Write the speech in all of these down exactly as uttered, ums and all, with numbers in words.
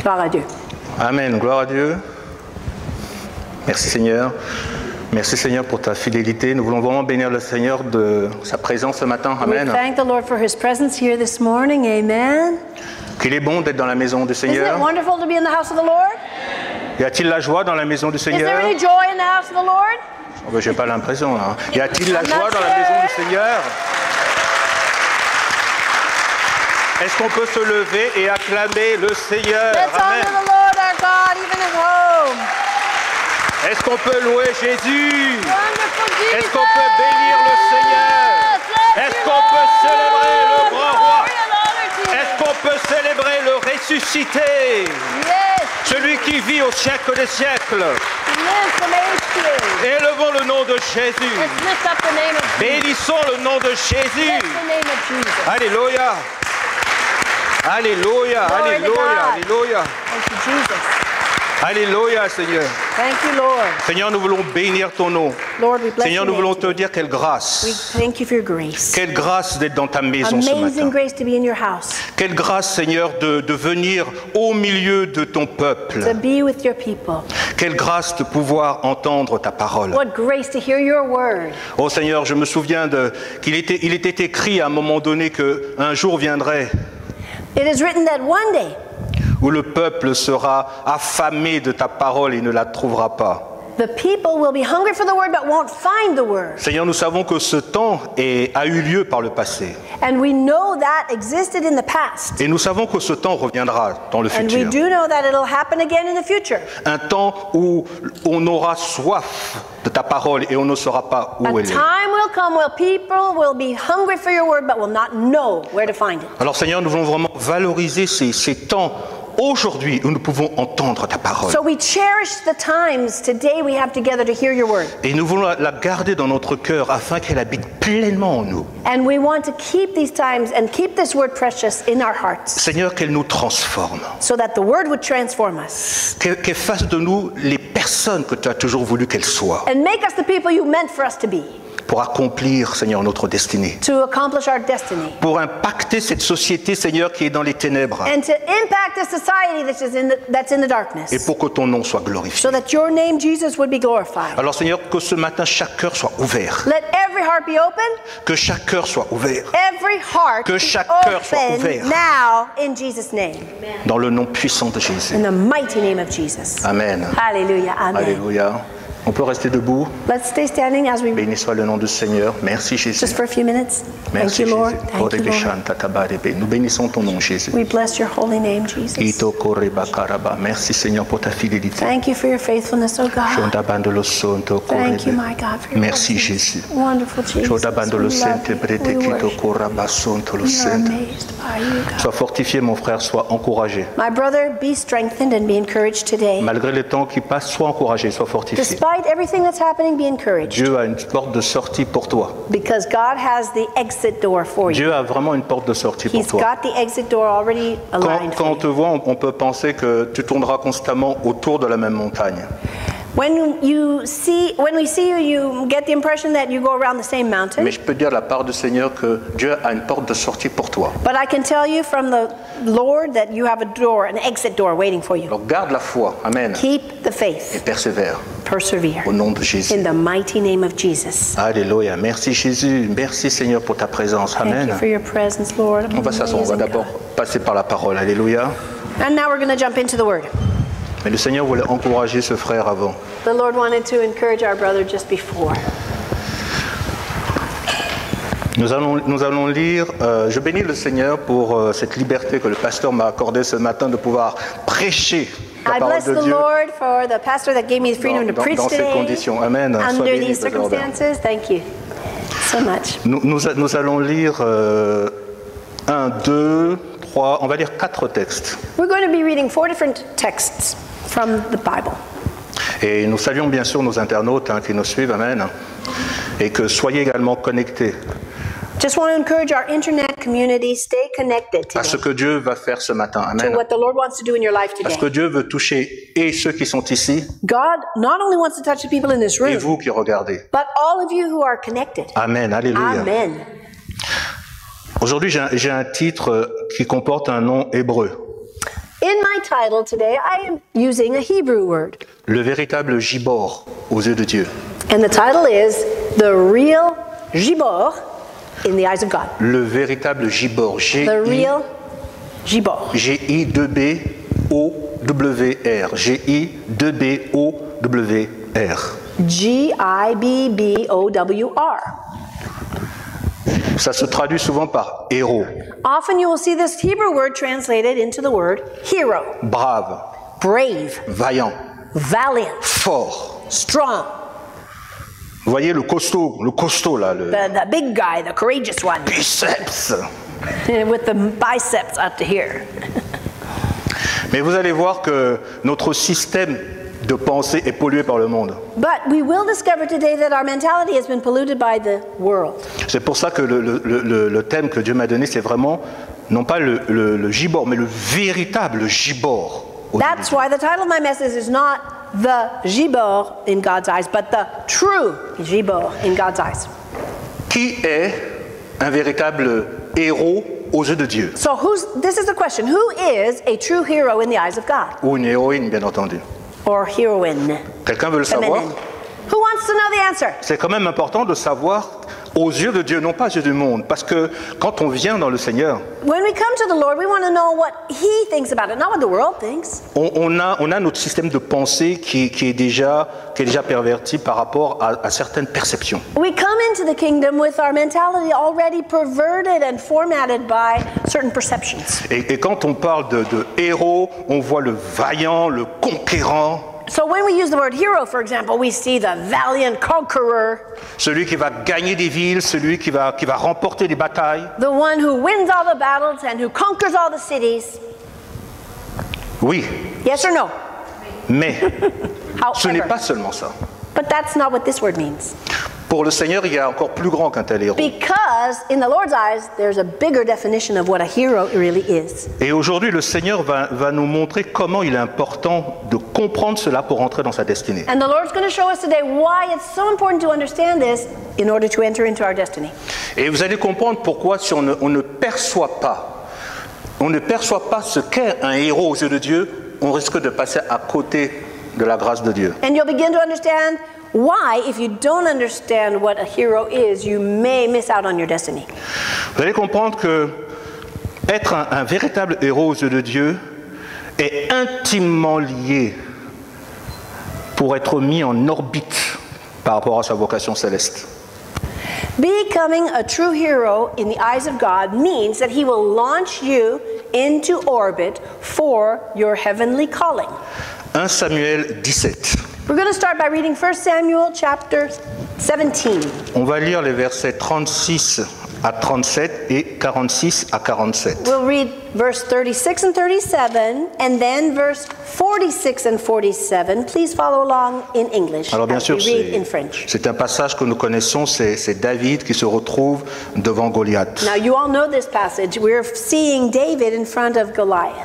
Gloire à Dieu. Amen. Gloire à Dieu. Merci Seigneur. Merci Seigneur pour ta fidélité. Nous voulons vraiment bénir le Seigneur de sa présence ce matin. Amen. We thank the Lord for His presence here this morning. Amen. Qu'il est bon d'être dans la maison du Isn't Seigneur. it wonderful to be in the house of the Lord? Y a-t-il la joie dans la maison du Is there Seigneur? any joy in the house of the Lord? Oh, ben, j'ai pas l'impression. Hein. Y a-t-il la I'm joie not dans la sure. maison du Seigneur? Est-ce qu'on peut se lever et acclamer le Seigneur? Let's Amen. honor the Lord our God, even at home. Est-ce qu'on peut louer Jésus? Wonderful Jesus. Est-ce qu'on peut bénir le Seigneur? Bless Est-ce you, qu'on peut Lord. célébrer le grand roi? Glory and honor to you. Est-ce qu'on peut célébrer le ressuscité? Yes, Celui qui vit au siècle des siècles. He lives from age to age. Élevons le nom de Jésus. Let's lift up the name of Jesus. Bénissons le nom de Jésus. Lift the name of Jesus. Alléluia. Alléluia. Glory to Alléluia. God. Alléluia. Thank you, Jesus. Alléluia, Seigneur. Thank you, Lord. Seigneur, nous voulons bénir ton nom. Lord, we bless Seigneur, your nous voulons name te today. dire quelle We grâce. thank you for your grace. Quelle grâce d'être dans ta maison ce Amazing matin. grace to be in your house, Quelle grâce, Seigneur, de, de venir au milieu de ton to peuple. be with your people. Quelle grâce de pouvoir entendre ta parole. What grace to hear your word. Oh Seigneur, je me souviens de, qu'il était, il était écrit à un moment donné qu'un jour viendrait It is written that one day où le peuple sera affamé de ta parole et ne la trouvera pas. the people will be hungry for the word but won't find the word. Seigneur, nous savons que ce temps est, a eu lieu par le passé. And we know that existed in the past. Et nous savons que ce temps reviendra dans le And we futur. do know that it'll happen again in the future. Un temps où on aura soif de ta parole et on ne saura pas où A elle est. time will come where people will be hungry for your word but will not know where to find it. Alors Seigneur, nous voulons vraiment valoriser ces, ces temps aujourd'hui où nous pouvons entendre ta parole. So we cherish the times today we have together to hear your word. Et nous voulons la, la garder dans notre cœur afin qu'elle habite pleinement en nous. And we want to keep these times and keep this word precious in our hearts Seigneur, qu'elle nous transforme. so that the word would transform us Qu'elle qu'elle fasse de nous les personnes que tu as toujours voulu qu'elle soit. and make us the people you meant for us to be, Pour accomplir, Seigneur, notre destinée. to accomplish our destiny, Pour impacter cette société, Seigneur, qui est dans les ténèbres. and to impact a society that is in the, that's in the Et darkness, pour que ton nom soit glorifié. so that your name, Jesus, would be glorified. Alors, Seigneur, que ce matin, chaque cœur soit ouvert. Let every heart be open, Que chaque cœur soit ouvert. every heart Que be chaque cœur soit open ouvert. now in Jesus' name, Dans le nom puissant de Jésus. in the mighty name of Jesus. Amen. Hallelujah, amen. Alléluia. On peut rester debout. Let's stay standing as we Béni soit le nom du Seigneur. Merci Jésus. just for a few minutes. Thank Merci you, Lord. Jésus. Thank you, Lord. Nous bénissons ton nom, Jésus. We bless your holy name, Jesus. Ito koreba karaba. Merci Seigneur pour ta fidélité. Thank you for your faithfulness, oh God. Shondabandolo sonto Thank you, korebe. my God, for your Merci blessings. Jésus. Wonderful Jesus. We Shondabandolo love sente you. brete We kito worship. koraba sonto lo We are sente. amazed by you, God. Sois fortifié, mon frère, sois encouragé. My brother, be strengthened and be encouraged today. Malgré les temps qui passent, sois encouragé, sois fortifié. Despite everything that's happening, be encouraged. Dieu a une porte de sortie pour toi. Because God has the exit door for you. Dieu a vraiment une porte de sortie pour He's toi. got the exit door already Quand, aligned quand on for te you. voit, on, on peut penser que tu tourneras constamment autour de la même montagne. When you see, when we see you, you get the impression that you go around the same mountain. Mais je peux dire de la part du Seigneur que Dieu a une porte de sortie pour toi. But I can tell you from the Lord that you have a door, an exit door waiting for you. Alors garde la foi, Amen, Keep the et faith. persévère Persevere. au nom de Jésus. In the mighty name of Jesus. Alléluia. Merci Jésus. Merci Seigneur pour ta présence. Thank you Amen. for your presence, Lord. On va s'asseoir. On va Amazing d'abord God. passer par la parole. Alléluia. And now we're going to jump into the word. Mais le Seigneur voulait encourager ce frère avant. The Lord wanted to encourage our brother just before. Nous allons, nous allons lire, euh, je bénis le Seigneur pour euh, cette liberté que le pasteur m'a accordée ce matin de pouvoir prêcher la I parole bless de the Dieu Lord for the pastor that gave me the freedom dans, to dans, preach dans ces today conditions. Amen. Sois under béni, these Brother Robert. circumstances. Thank you so much. Nous, nous, a- nous allons lire euh, un, deux, trois, on va lire quatre textes. We're going to be reading four different texts from the Bible. Et nous saluons bien sûr nos internautes hein, qui nous suivent. Amen. Et que soyez également connectés Just want to encourage our internet community, stay connected à ce today que Dieu va faire ce matin. to Amen. what the Lord wants to do in your life Parce que today. Dieu veut toucher et ceux qui sont ici God not only wants to touch the people in this et room, vous qui regardez. but all of you who are connected. Amen. Alléluia. Amen. Aujourd'hui, j'ai un, j'ai un titre qui comporte un nom hébreu. In my title today, I am using a Hebrew word. Le véritable gibor aux yeux de Dieu. And the title is The Real Gibor in the Eyes of God. Le véritable gibor. The Real Gibor. G I deux B O W R. G I deux B O W R. G I B B O W R. Ça se traduit souvent par héros, Often you will see this Hebrew word translated into the word hero, brave, brave, vaillant, valiant, fort. strong, Vous voyez le costaud, le costaud là, le the, the big guy, the courageous one, biceps. with the biceps up to here. Mais vous allez voir que notre système de pensée est pollué par le monde. But we will discover today that our mentality has been polluted by the world. C'est pour ça que le, le, le, le thème que Dieu m'a donné, c'est vraiment, non pas le, le, le gibor, mais le véritable gibor. That's why the title of my message is not the Gibor in God's eyes, but the true Gibor in God's eyes. Qui est un véritable héros aux yeux de Dieu? So who's, this is the question, who is a true hero in the eyes of God? Ou une héroïne, bien entendu. Or heroine? Quelqu'un veut le savoir? Feminine. Who wants to know the answer? C'est quand même important de savoir aux yeux de Dieu, non pas aux yeux du monde. Parce que quand on vient dans le Seigneur, When we come to the Lord, we want to know what He thinks about it, not what the world thinks. on, on, a, on a notre système de pensée qui, qui, est, déjà, qui est déjà perverti par rapport à, à certaines perceptions. We come into the kingdom with our mentality already perverted and formatted by certain perceptions. Et, et quand on parle de, de héros, on voit le vaillant, le conquérant, So when we use the word hero, for example, we see the valiant conqueror, celui qui va gagner des villes, celui qui va, qui va remporter des batailles. the one who wins all the battles and who conquers all the cities. Oui, Yes or no? mais ce n'est However, pas seulement ça. but that's not what this word means. Pour le Seigneur, il y a encore plus grand qu'un tel héros. Because in the Lord's eyes, there's a bigger definition of what a hero really is. Et aujourd'hui, le Seigneur va, va nous montrer comment il est important de comprendre cela pour entrer dans sa destinée. And the Lord's going to show us today why it's so important to understand this in order to enter into our destiny. Et vous allez comprendre pourquoi si on ne, on ne perçoit pas, on ne perçoit pas ce qu'est un héros aux yeux de Dieu, on risque de passer à côté de la grâce de Dieu. And you'll begin to understand why, if you don't understand what a hero is, you may miss out on your destiny. Vous allez comprendre que être un, un véritable héros aux yeux de Dieu est intimement lié pour être mis en orbite par rapport à sa vocation céleste. Becoming a true hero in the eyes of God means that He will launch you into orbit for your heavenly calling. premier Samuel dix-sept. We're going to start by reading First Samuel chapter seventeen. On va lire les versets trente-six à trente-sept et quarante-six à quarante-sept. We'll read verse thirty-six and thirty-seven, and then verse forty-six and forty-seven. Please follow along in English Alors bien as sûr, we read c'est in French. c'est un passage que nous connaissons, c'est c'est David qui se retrouve devant Goliath. Now you all know this passage. We're seeing David in front of Goliath.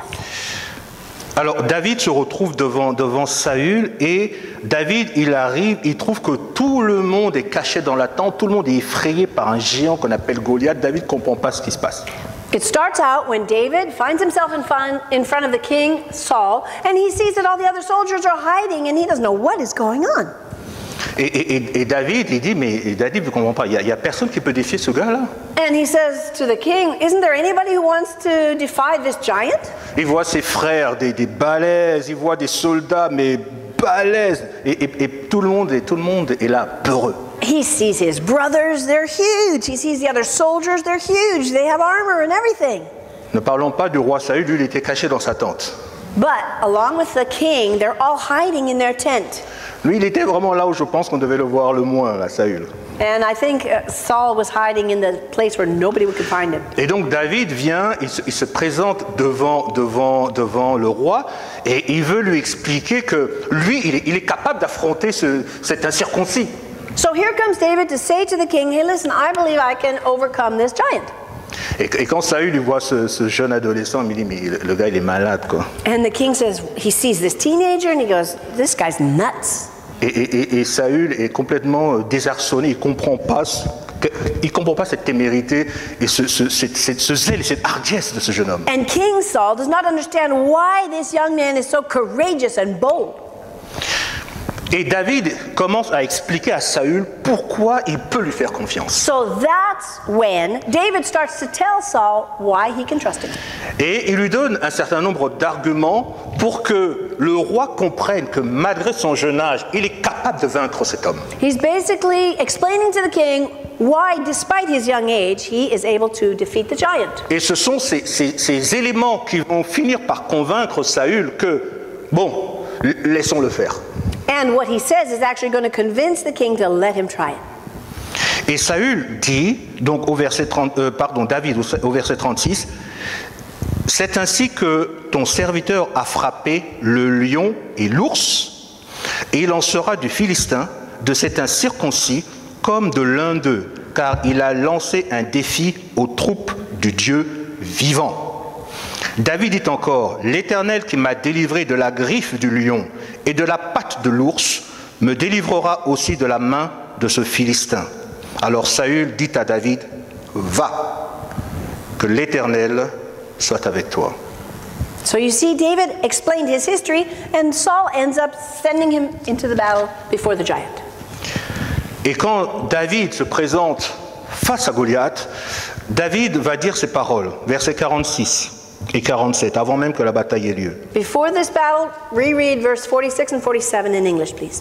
Alors David se retrouve devant, devant Saül et David, il arrive, il trouve que tout le monde est caché dans la tente, tout le monde est effrayé par un géant qu'on appelle Goliath. David ne comprend pas ce qui se passe. It starts out when David finds himself in front, in front of the king, Saul, and he sees that all the other soldiers are hiding and he doesn't know what is going on. Et, et, et David, il dit, mais David ne comprend pas, il n'y a, a personne qui peut défier ce gars-là. And he says to the king, isn't there anybody who wants to defy this giant? Il voit ses frères, des, des balèzes, il voit des soldats, mais balèzes. Et, et, et tout le monde, et tout le monde est là, peureux. He sees his brothers, they're huge. He sees the other soldiers, they're huge. They have armor and everything. Ne parlons pas du roi Saül, lui, il était caché dans sa tente. But along with the king, they're all hiding in their tent. Lui, il était vraiment là où je pense qu'on devait le voir le moins, là, Saül. And I think uh, Saul was hiding in the place where nobody could find him. Et donc David vient, il se, il se présente devant, devant, devant le roi et il veut lui expliquer que lui, il est, il est capable d'affronter ce, cet incirconcis. So here comes David to say to the king, hey, listen, I believe I can overcome this giant. Et, et quand Saül lui voit ce, ce jeune adolescent, il me dit, mais le, le gars, il est malade, quoi. And the king says, he sees this teenager and he goes, this guy's nuts. Et, et, et Saül est complètement désarçonné, il ne comprend pas, il comprend pas cette témérité et ce, ce, ce, ce, ce zèle, cette hardiesse de ce jeune homme. And King Saul does not understand why this young man is so courageous and bold. Et David commence à expliquer à Saül pourquoi il peut lui faire confiance. So that's when David starts to tell Saul why he can trust him. Et il lui donne un certain nombre d'arguments pour que le roi comprenne que malgré son jeune âge, il est capable de vaincre cet homme. He's basically explaining to the king why, despite his young age, he is able to defeat the giant. Et ce sont ces, ces, ces éléments qui vont finir par convaincre Saül que, bon, laissons-le faire. And what he says is actually going to convince the king to let him try it. Et Saül dit, donc au verset trente, euh, pardon, David au, au verset trente-six, « C'est ainsi que ton serviteur a frappé le lion et l'ours, et il en sera du Philistin, de cet incirconcis, comme de l'un d'eux, car il a lancé un défi aux troupes du Dieu vivant. » David dit encore, « L'Éternel qui m'a délivré de la griffe du lion et de la patte de l'ours me délivrera aussi de la main de ce Philistin. » Alors Saül dit à David, « Va, que l'Éternel soit avec toi. » So you see, David explained his history, and Saul ends up sending him into the battle before the giant. Et quand David se présente face à Goliath, David va dire ces paroles, versets quarante-six et quarante-sept, avant même que la bataille ait lieu. Before this battle, reread verse forty-six and forty-seven in English, please.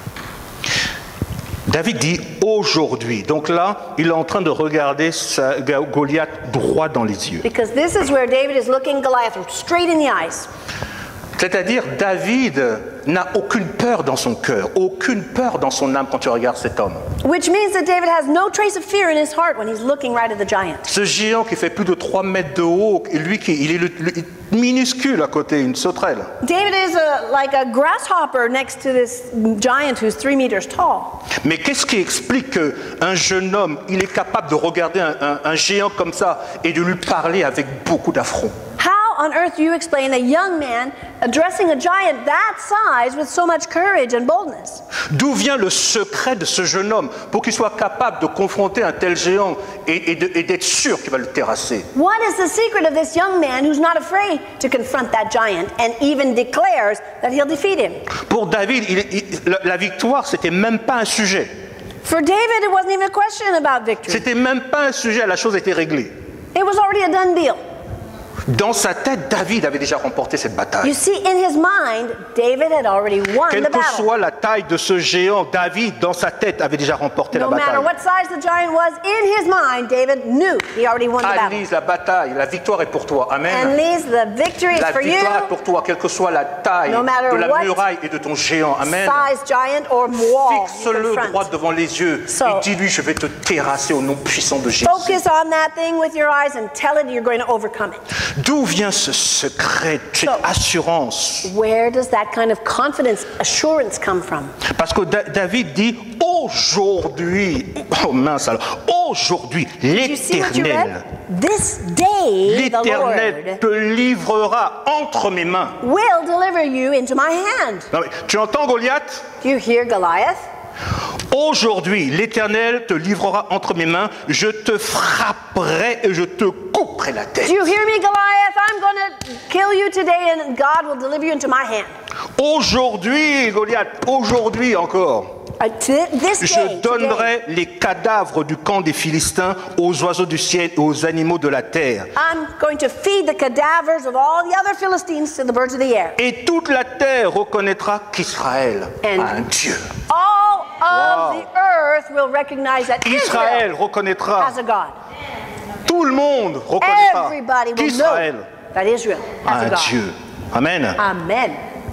David dit aujourd'hui. Donc là, il est en train de regarder sa, Goliath droit dans les yeux. Because this is where David is looking Goliath straight in the eyes. C'est-à-dire, David n'a aucune peur dans son cœur, aucune peur dans son âme quand tu regardes cet homme. Which means that David has no trace of fear in his heart when he's looking right at the giant. Ce géant qui fait plus de trois mètres de haut, et lui qui il est le, le, minuscule à côté, une sauterelle. David is a, like a grasshopper next to this giant who's three meters tall. Mais qu'est-ce qui explique qu'un jeune homme, il est capable de regarder un, un, un géant comme ça et de lui parler avec beaucoup d'affront? How on earth do you explain a young man addressing a giant that size with so much courage and boldness? D'où vient le secret de ce jeune homme pour qu'il soit capable de confronter un tel géant et, et, de, et d'être sûr qu'il va le terrasser? What is the secret of this young man who's not afraid to confront that giant and even declares that he'll defeat him? Pour David, il, il, la, la victoire, c'était même pas un sujet. For David, it wasn't even a question about victory. C'était même pas un sujet, la chose était réglée. It was already a done deal. Dans sa tête, David avait déjà remporté cette bataille. You see, in his mind, David had already won Quelle the que battle. soit la taille de ce géant, David, dans sa tête, avait déjà remporté No la matter bataille. what size the giant was, in his mind, David knew he already won the battle. Annelise, la bataille, la victoire est pour toi. Amen. And Lise, the victory is La for you. victoire est pour toi, quelle que soit la taille No matter de la what muraille et de ton géant. Amen. Size giant or wall you Fixe-le confront. droit devant les yeux So- et dis-lui, je vais te terrasser au nom puissant de Jésus. Focus on that thing with your eyes and tell it you're going to overcome it. D'où vient ce secret, cette So- assurance? Where does that kind of confidence, assurance come from? Parce que Da- David dit, aujourd'hui, oh mince alors, aujourd'hui, You see what you l'Éternel, read? This day, the l'Éternel Lord te livrera entre mes mains. will deliver you into my hand. Non, mais tu entends Goliath? Do you hear Goliath? Aujourd'hui, l'Éternel te livrera entre mes mains, je te frapperai et je te couperai la tête. Do you hear me, Goliath? I'm going to kill you today and God will deliver you into my hand. Aujourd'hui, Goliath, aujourd'hui encore, Uh, to this je day, today, donnerai les cadavres du camp des Philistins aux oiseaux du ciel et aux animaux de la terre. I'm going to feed the cadavers of all the other Philistines to the birds of the air. Et toute la terre reconnaîtra qu'Israël And- a un Dieu. All of Wow. the earth will recognize that Israël Israel reconnaîtra, has a God. tout le monde reconnaîtra Everybody will qu'Israël know that Israel a has a un God. Dieu. Amen. Amen.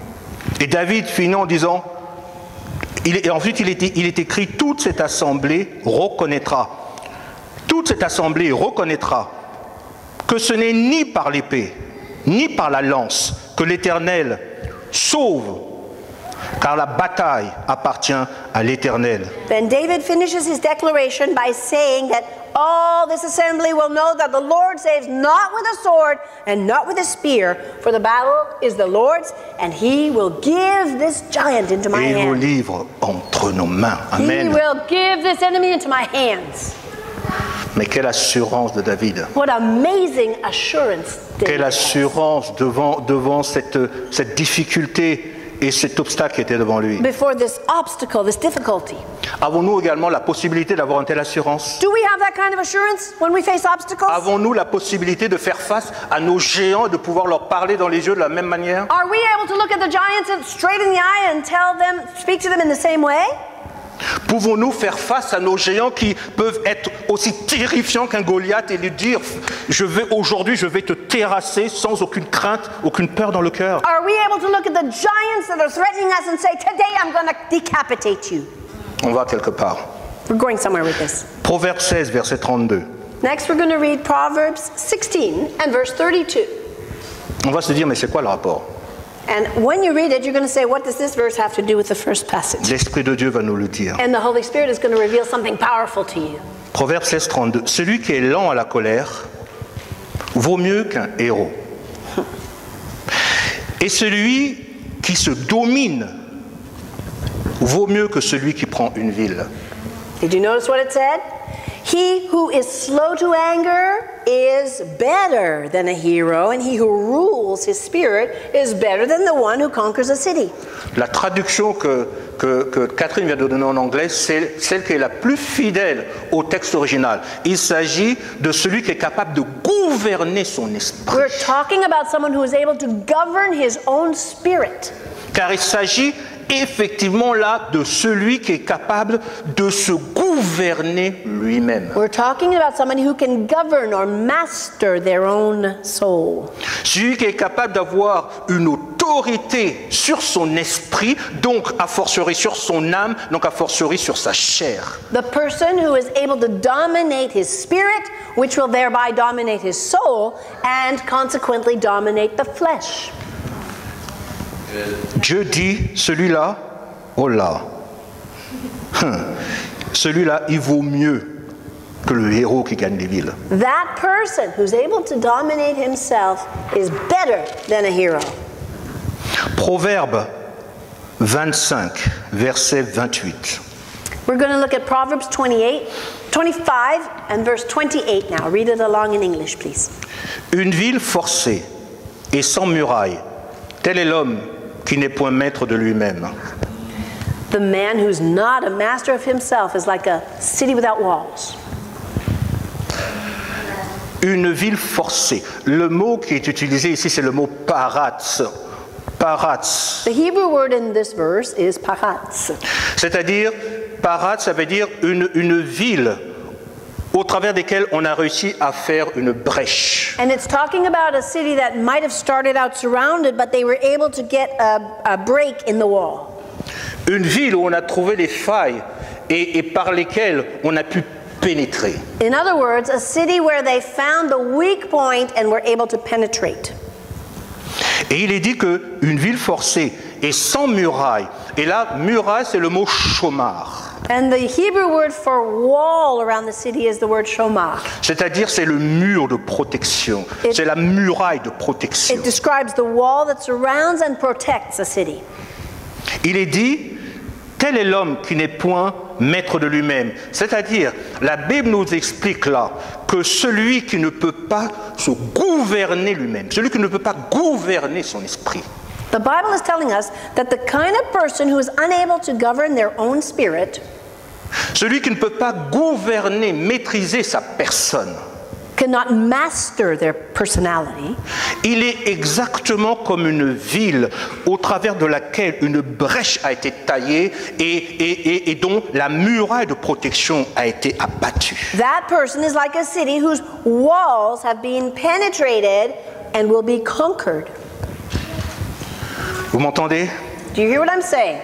Et David finit en disant, il est, et ensuite il est, il est écrit, toute cette assemblée reconnaîtra, toute cette assemblée reconnaîtra que ce n'est ni par l'épée, ni par la lance que l'Éternel sauve, car la bataille appartient à l'Éternel. Then David finishes his declaration by saying that all this assembly will know that the Lord saves not with a sword and not with a spear, for the battle is the Lord's, and he will give this giant into my Et il vous hand. livre entre nos mains. He Amen. will give this enemy into my hands. Mais quelle assurance de David. What amazing assurance. David Quelle has. assurance devant, devant cette, cette difficulté et cet obstacle qui était devant lui. Before this obstacle, this difficulty. Avons-nous également la possibilité d'avoir une telle assurance? Do we have that kind of assurance when we face obstacles? Avons-nous la possibilité de faire face à nos géants et de pouvoir leur parler dans les yeux de la même manière? Are we able to look at the giants and straight in the eye and tell them, speak to them in the same way? Pouvons-nous faire face à nos géants qui peuvent être aussi terrifiants qu'un Goliath et lui dire je vais aujourd'hui je vais te terrasser sans aucune crainte, aucune peur dans le cœur? Are we able to look at the giants that are threatening us and say, today I'm going to decapitate you? On va quelque part. We're going somewhere with this. Proverbe seize, verset trente-deux. Next, we're going to read Proverbs sixteen and verse thirty-two. On va se dire mais c'est quoi le rapport? And when you read it, you're going to say, what does this verse have to do with the first passage? L'Esprit de Dieu va nous le dire. And the Holy Spirit is going to reveal something powerful to you. Proverbe seize, trente-deux. Celui qui est lent à la colère vaut mieux qu'un héros. Et celui qui se domine vaut mieux que celui qui prend une ville. Did you notice what it said? He who is slow to anger is better than a hero, and he who rules his spirit is better than the one who conquers a city. La traduction que, que, que Catherine vient de donner en anglais, c'est celle qui est la plus fidèle au texte original. Il s'agit de celui qui est capable de gouverner son esprit. We're talking about someone who is able to govern his own spirit. Car il s'agit effectivement là de celui qui est capable de se gouverner lui-même. We're talking about someone who can govern or master their own soul. Celui qui est capable d'avoir une autorité sur son esprit, donc a fortiori sur son âme, donc a fortiori sur sa chair. The person who is able to dominate his spirit, which will thereby dominate his soul, and consequently dominate the flesh. Dieu dit, celui-là, oh là, hum, celui-là, il vaut mieux que le héros qui gagne les villes. That person who's able to dominate himself is better than a hero. Proverbe vingt-cinq, verset vingt-huit. We're going to look at Proverbs twenty-eight, twenty-five and verse twenty-eight now. Read it along in English, please. Une ville forcée et sans muraille, tel est l'homme qui n'est point maître de lui-même. The man who's not a master of himself is like a city without walls. Une ville forcée. Le mot qui est utilisé ici, c'est le mot paratz. Paratz. The Hebrew word in this verse is paratz. C'est-à-dire, paratz, ça veut dire une, une ville au travers desquelles on a réussi à faire une brèche. And it's talking about a city that might have started out surrounded, but they were able to get a, a break in the wall. Une ville où on a trouvé les failles et, et par lesquelles on a pu pénétrer. In other words, a city where they found the weak point and were able to penetrate. Et il est dit qu'une ville forcée et sans muraille, et là, muraille, c'est le mot chomar. And the Hebrew word for wall around the city is the word shomar. C'est-à-dire, c'est le mur de protection. It- C'est la muraille de protection. It describes the wall that surrounds and protects a city. Il est dit, tel est l'homme qui n'est point maître de lui-même. C'est-à-dire, la Bible nous explique là que celui qui ne peut pas se gouverner lui-même, celui qui ne peut pas gouverner son esprit, The Bible is telling us that the kind of person who is unable to govern their own spirit, celui qui ne peut pas gouverner, maîtriser sa personne, cannot master their personality, il est exactement comme une ville au travers de laquelle une brèche a été taillée et, et, et, et dont la muraille de protection a été abattue. that person is like a city whose walls have been penetrated and will be conquered. Vous m'entendez? Do you hear what I'm saying?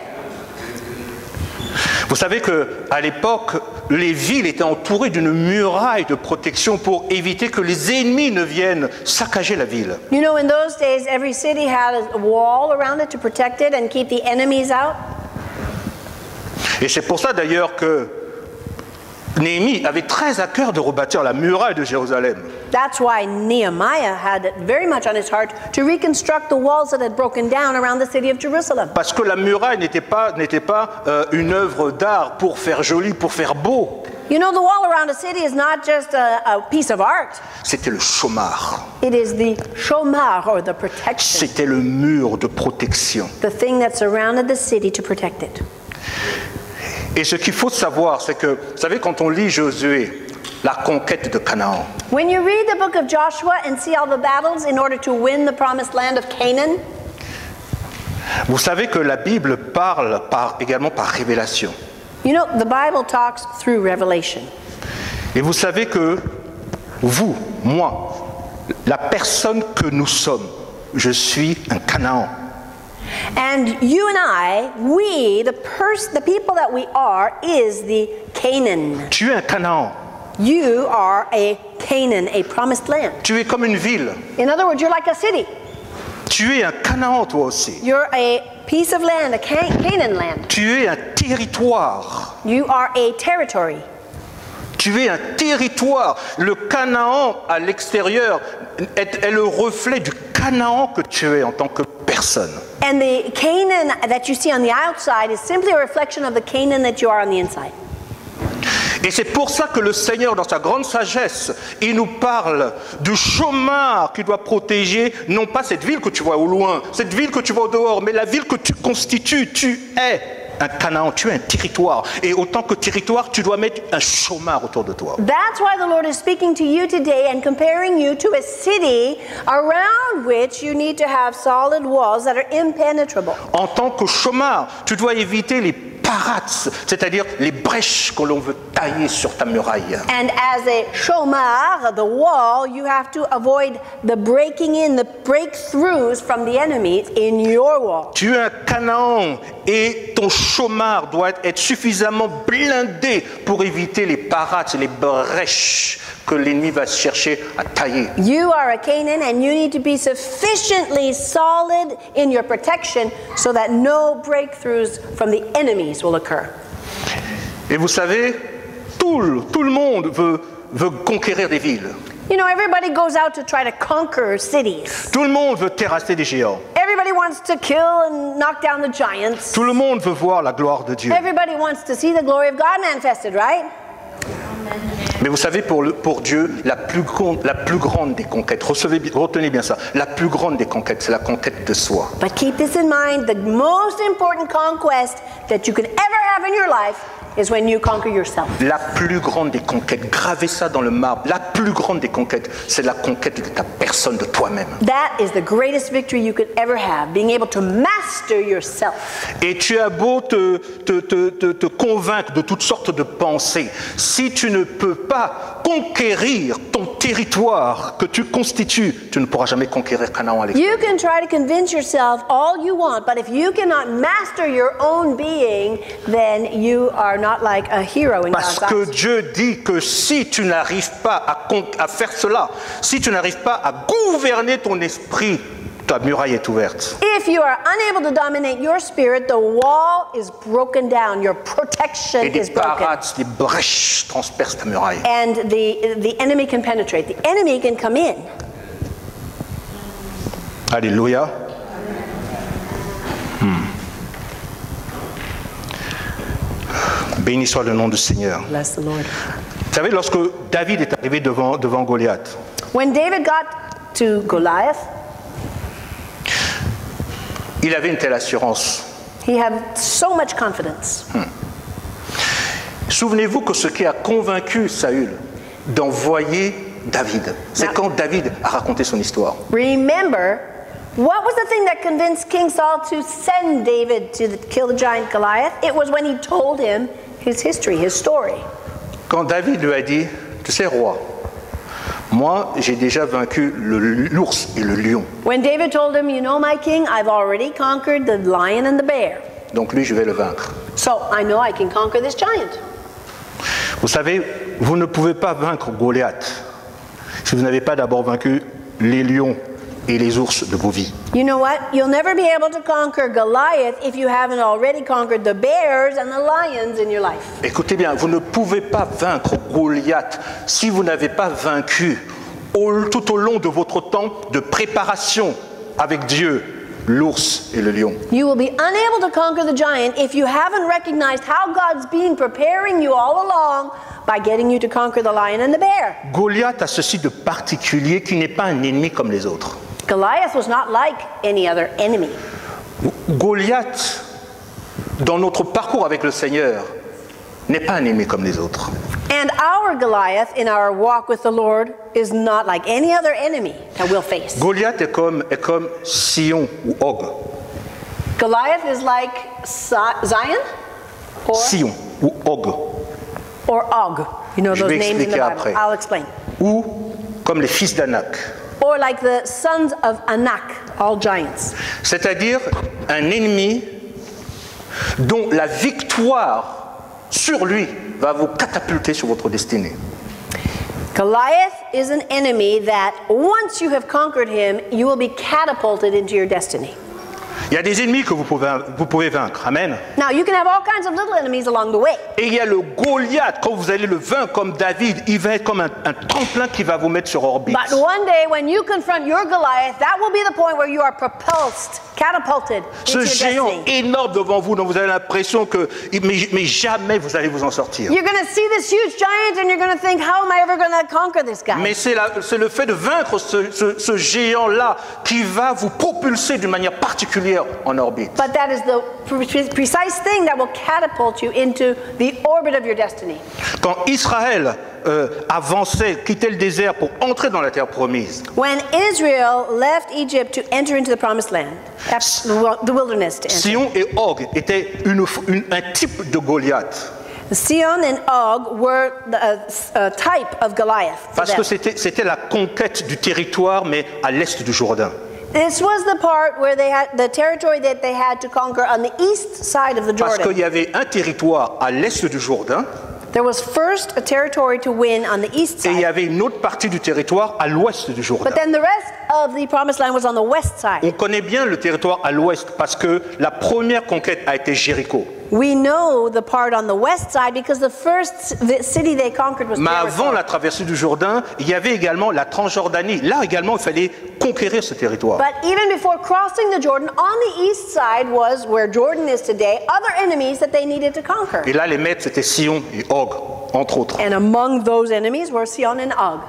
Vous savez qu'à l'époque, les villes étaient entourées d'une muraille de protection pour éviter que les ennemis ne viennent saccager la ville. You know, in those days, every city had a wall around it to protect it and keep the enemies out. Et c'est pour ça d'ailleurs que Néhémie avait très à cœur de rebâtir la muraille de Jérusalem. That's why Nehemiah had it very much on his heart to reconstruct the walls that had broken down around the city of Jerusalem. Parce que la muraille n'était pas, n'était pas euh, une œuvre d'art pour faire joli, pour faire beau. You know, the wall around a city is not just a, a piece of art. C'était le chômard. It is the shomar, or the protection. C'était le mur de protection. The thing that surrounded the city to protect it. Et ce qu'il faut savoir, c'est que, vous savez, quand on lit Josué, la conquête de Canaan, When you read the book of Joshua and see all the battles in order to win the promised land of Canaan, vous savez que la Bible parle par, également par révélation. you know, the Bible talks through revelation. Et vous savez que vous, moi, la personne que nous sommes, je suis un Canaan. And you and I, we, the pers- the people that we are, is the Canaan. Tu es un Canaan. You are a Canaan, a promised land. Tu es comme une ville. In other words, you're like a city. Tu es un Canaan toi aussi. You're a piece of land, a Can- Canaan land. Tu es un territoire. You are a territory. Tu es un territoire. Le Canaan à l'extérieur est, est le reflet du Canaan que tu es en tant que personne. And the Canaan that you see on the outside is simply a reflection of the Canaan that you are on the inside. Et c'est pour ça que le Seigneur, dans sa grande sagesse, il nous parle du chômard qui doit protéger, non pas cette ville que tu vois au loin, cette ville que tu vois au dehors, mais la ville que tu constitues. Tu es un Canaan, tu es un territoire. Et autant que territoire, tu dois mettre un chômard autour de toi. That's why the Lord is speaking to you today and comparing you to a city around which you need to have solid walls that are impenetrable. En tant que chômard, tu dois éviter les parats, c'est-à-dire les brèches que l'on veut tailler sur ta muraille. And as a shomar, the wall, you have to avoid the breaking in, the breakthroughs from the enemies in your wall. Tu es un Canaan et ton chômard doit être suffisamment blindé pour éviter les parats, les brèches que l'ennemi va chercher à tailler. You are a Canaan and you need to be sufficiently solid in your protection so that no breakthroughs from the enemies will occur. Et vous savez, tout le, tout le monde veut, veut conquérir des villes. You know, everybody goes out to try to conquer cities. Tout le monde veut terrasser des géants. Everybody wants to kill and knock down the giants. Tout le monde veut voir la gloire de Dieu. Everybody wants to see the glory of God manifested, right? Mais vous savez, pour, le, pour Dieu, la plus, grande, la plus grande des conquêtes, recevez, retenez bien ça, la plus grande des conquêtes, c'est la conquête de soi. But keep this in mind, the most important conquest that you could ever have in your life is when you conquer yourself. La plus grande des conquêtes, gravez ça dans le marbre, la plus grande des conquêtes, c'est la conquête de ta personne, de toi-même. That is the greatest victory you could ever have, being able to master yourself. Et tu as beau te, te, te, te, te convaincre de toutes sortes de pensées, si tu ne peux pas conquérir ton territoire que tu constitues, tu ne pourras jamais conquérir Canaan à l'extérieur. You can try to convince yourself all you want, but if you cannot master your own being, then you are not like a hero in Parce God's que eyes. Dieu dit que si tu n'arrives pas à, con- à faire cela, si tu n'arrives pas à gouverner ton esprit, ta muraille est ouverte. If you are unable to dominate your spirit, the wall is broken down. Your protection Et des is broken. parades, des brèches transpercent ta muraille. And the, the enemy can penetrate. The enemy can come in. Alléluia. Hmm. Béni soit le nom du Seigneur. Bless the Lord. Vous savez, lorsque David est arrivé devant, devant Goliath, When David got to Goliath, il avait une telle assurance. he had so much confidence. Souvenez-vous que ce qui a convaincu Saül d'envoyer David, c'est Non. quand David a raconté son histoire. Remember, what was the thing that convinced King Saul to send David to the, kill the giant Goliath? It was when he told him his history, his story. Quand David lui a dit, tu sais roi, moi j'ai déjà vaincu le- l'ours et le lion, When David told him, you know, my king, I've already conquered the lion and the bear. donc lui je vais le vaincre. So I know I can conquer this giant. Vous savez, vous ne pouvez pas vaincre Goliath si vous n'avez pas d'abord vaincu les lions et les ours de vos vies. You know what? You'll never be able to conquer Goliath if you haven't already conquered the bears and the lions in your life. Écoutez bien, vous ne pouvez pas vaincre Goliath si vous n'avez pas vaincu au- tout au long de votre temps de préparation avec Dieu, l'ours et le lion. You will be unable to conquer the giant if you haven't recognized how God's been preparing you all along by getting you to conquer the lion and the bear. Goliath a ceci de particulier qui n'est pas un ennemi comme les autres. Goliath was not like any other enemy. Goliath, dans notre parcours avec le Seigneur, n'est pas un ennemi comme les autres. And our Goliath in our walk with the Lord is not like any other enemy that we'll face. Goliath est comme, est comme Sion ou Og. Goliath is like Si- Zion or, Sion ou Og. or Og. You know Je those vais names in the expliquer Bible. après. I'll explain. Ou comme les fils d'Anak. Or like the sons of Anak, all giants. C'est-à-dire un ennemi dont la victoire sur lui va vous catapulter sur votre destinée. Goliath is an enemy that once you have conquered him, you will be catapulted into your destiny. Il y a des ennemis que vous pouvez, vous pouvez vaincre. Amen. Now, you can have all kinds of little enemies along the way. Et il y a le Goliath, quand vous allez le vaincre comme David, il va être comme un, un tremplin qui va vous mettre sur orbite. But one day, when you confront your Goliath, that will be the point where you are propulsed, catapulted Ce into your géant destiny. énorme devant vous, dont vous avez l'impression que mais, mais jamais vous allez vous en sortir. You're going to see this huge giant and you're going to think, how am I ever going to conquer this guy? Mais c'est la- c'est le fait de vaincre ce, ce- ce géant-là qui va vous propulser d'une manière particulière en orbite. But that is the pre- precise thing that will catapult you into the orbit of your destiny. Quand Israël euh, avançait, quittait le désert pour entrer dans la terre promise, When Israel left Egypt to enter into the promised land, that's the wil- the wilderness to enter. Sion et Og étaient une- une- un type de Goliath. Sion and Og were the, a, a type of Goliath. for Parce que them. c'était c'était la conquête du territoire, mais à l'est du Jourdain. This was the part where they had the territory that they had to conquer on the east side of the Parce qu'il Jordan. y avait un territoire à l'est du Jourdain, There was first a territory to win on the east et il y side, avait une autre partie du territoire à l'ouest du Jourdain. but then the rest of the promised land was on the west On side. connaît bien le territoire à l'ouest parce que la première conquête a été Jéricho. We know the part on the west side because the first vi- city they conquered was Mais avant Jericho. la traversée du Jourdain, il y avait également la Transjordanie. Là également, il fallait conquérir ce territoire. But even before crossing the Jordan, on the east side was where Jordan is today, other enemies that they needed to conquer. Et là, les maîtres, c'était Sion et Og, entre autres. And among those enemies were Sion and Og.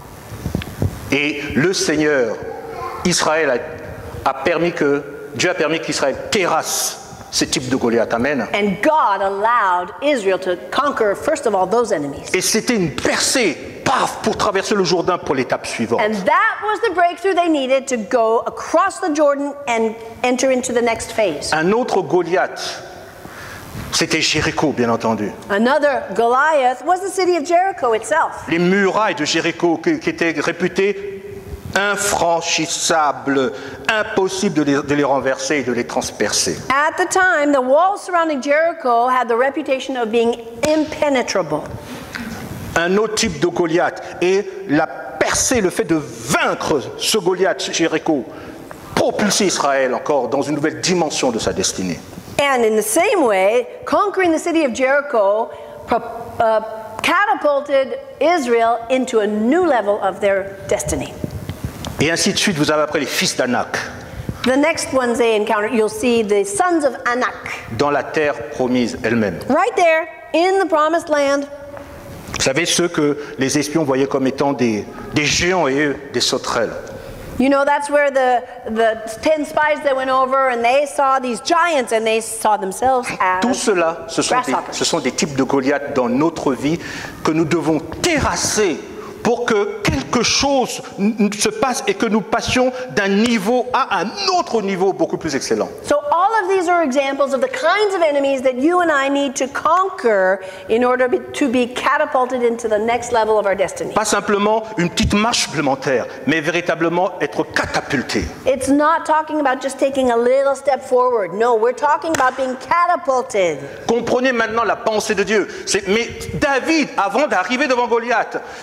Et le Seigneur, Israël, a, a permis que, Dieu a permis qu'Israël terrasse ce type de Goliath. Amen. And God allowed Israel to conquer, first of all, those enemies. Et c'était une percée, paf, pour traverser le Jourdain pour l'étape suivante. And that was the breakthrough they needed to go across the Jordan and enter into the next phase. Un autre Goliath, c'était Jéricho, bien entendu. Another Goliath was the city of Jericho itself. Les murailles de Jéricho qui, qui étaient réputées infranchissables, impossible de les, de les renverser et de les transpercer. At the time, the walls surrounding Jericho had the reputation of being impenetrable. Un autre type de Goliath, et la percée, le fait de vaincre ce Goliath, Jéricho, propulser Israël encore dans une nouvelle dimension de sa destinée. And in the same way, conquering the city of Jericho pro- uh, catapulted Israel into a new level of their destiny. Et ainsi de suite, vous avez après les fils d'Anak, The next ones they encounter, you'll see the sons of Anak. dans la terre promise elle-même. Right there in the promised land. Vous savez, ceux que les espions voyaient comme étant des, des géants et eux, des sauterelles. You know, that's where the, the ten spies that went over and they saw these giants and they saw themselves Tout as cela, ce sont, des, grasshoppers. ce sont des types de Goliath dans notre vie que nous devons terrasser pour que quelque chose n- se passe et que nous passions d'un niveau à un autre niveau beaucoup plus excellent. So all of these are examples of the kinds of enemies that you and I need to conquer in order be- to be catapulted into the next level of our destiny. Pas simplement une petite marche supplémentaire, mais véritablement être catapulté. It's not talking about just taking a little step forward. No, we're talking about being catapulted. Comprenez maintenant la pensée de Dieu. C'est- mais David, avant d'arriver devant Goliath, Goliath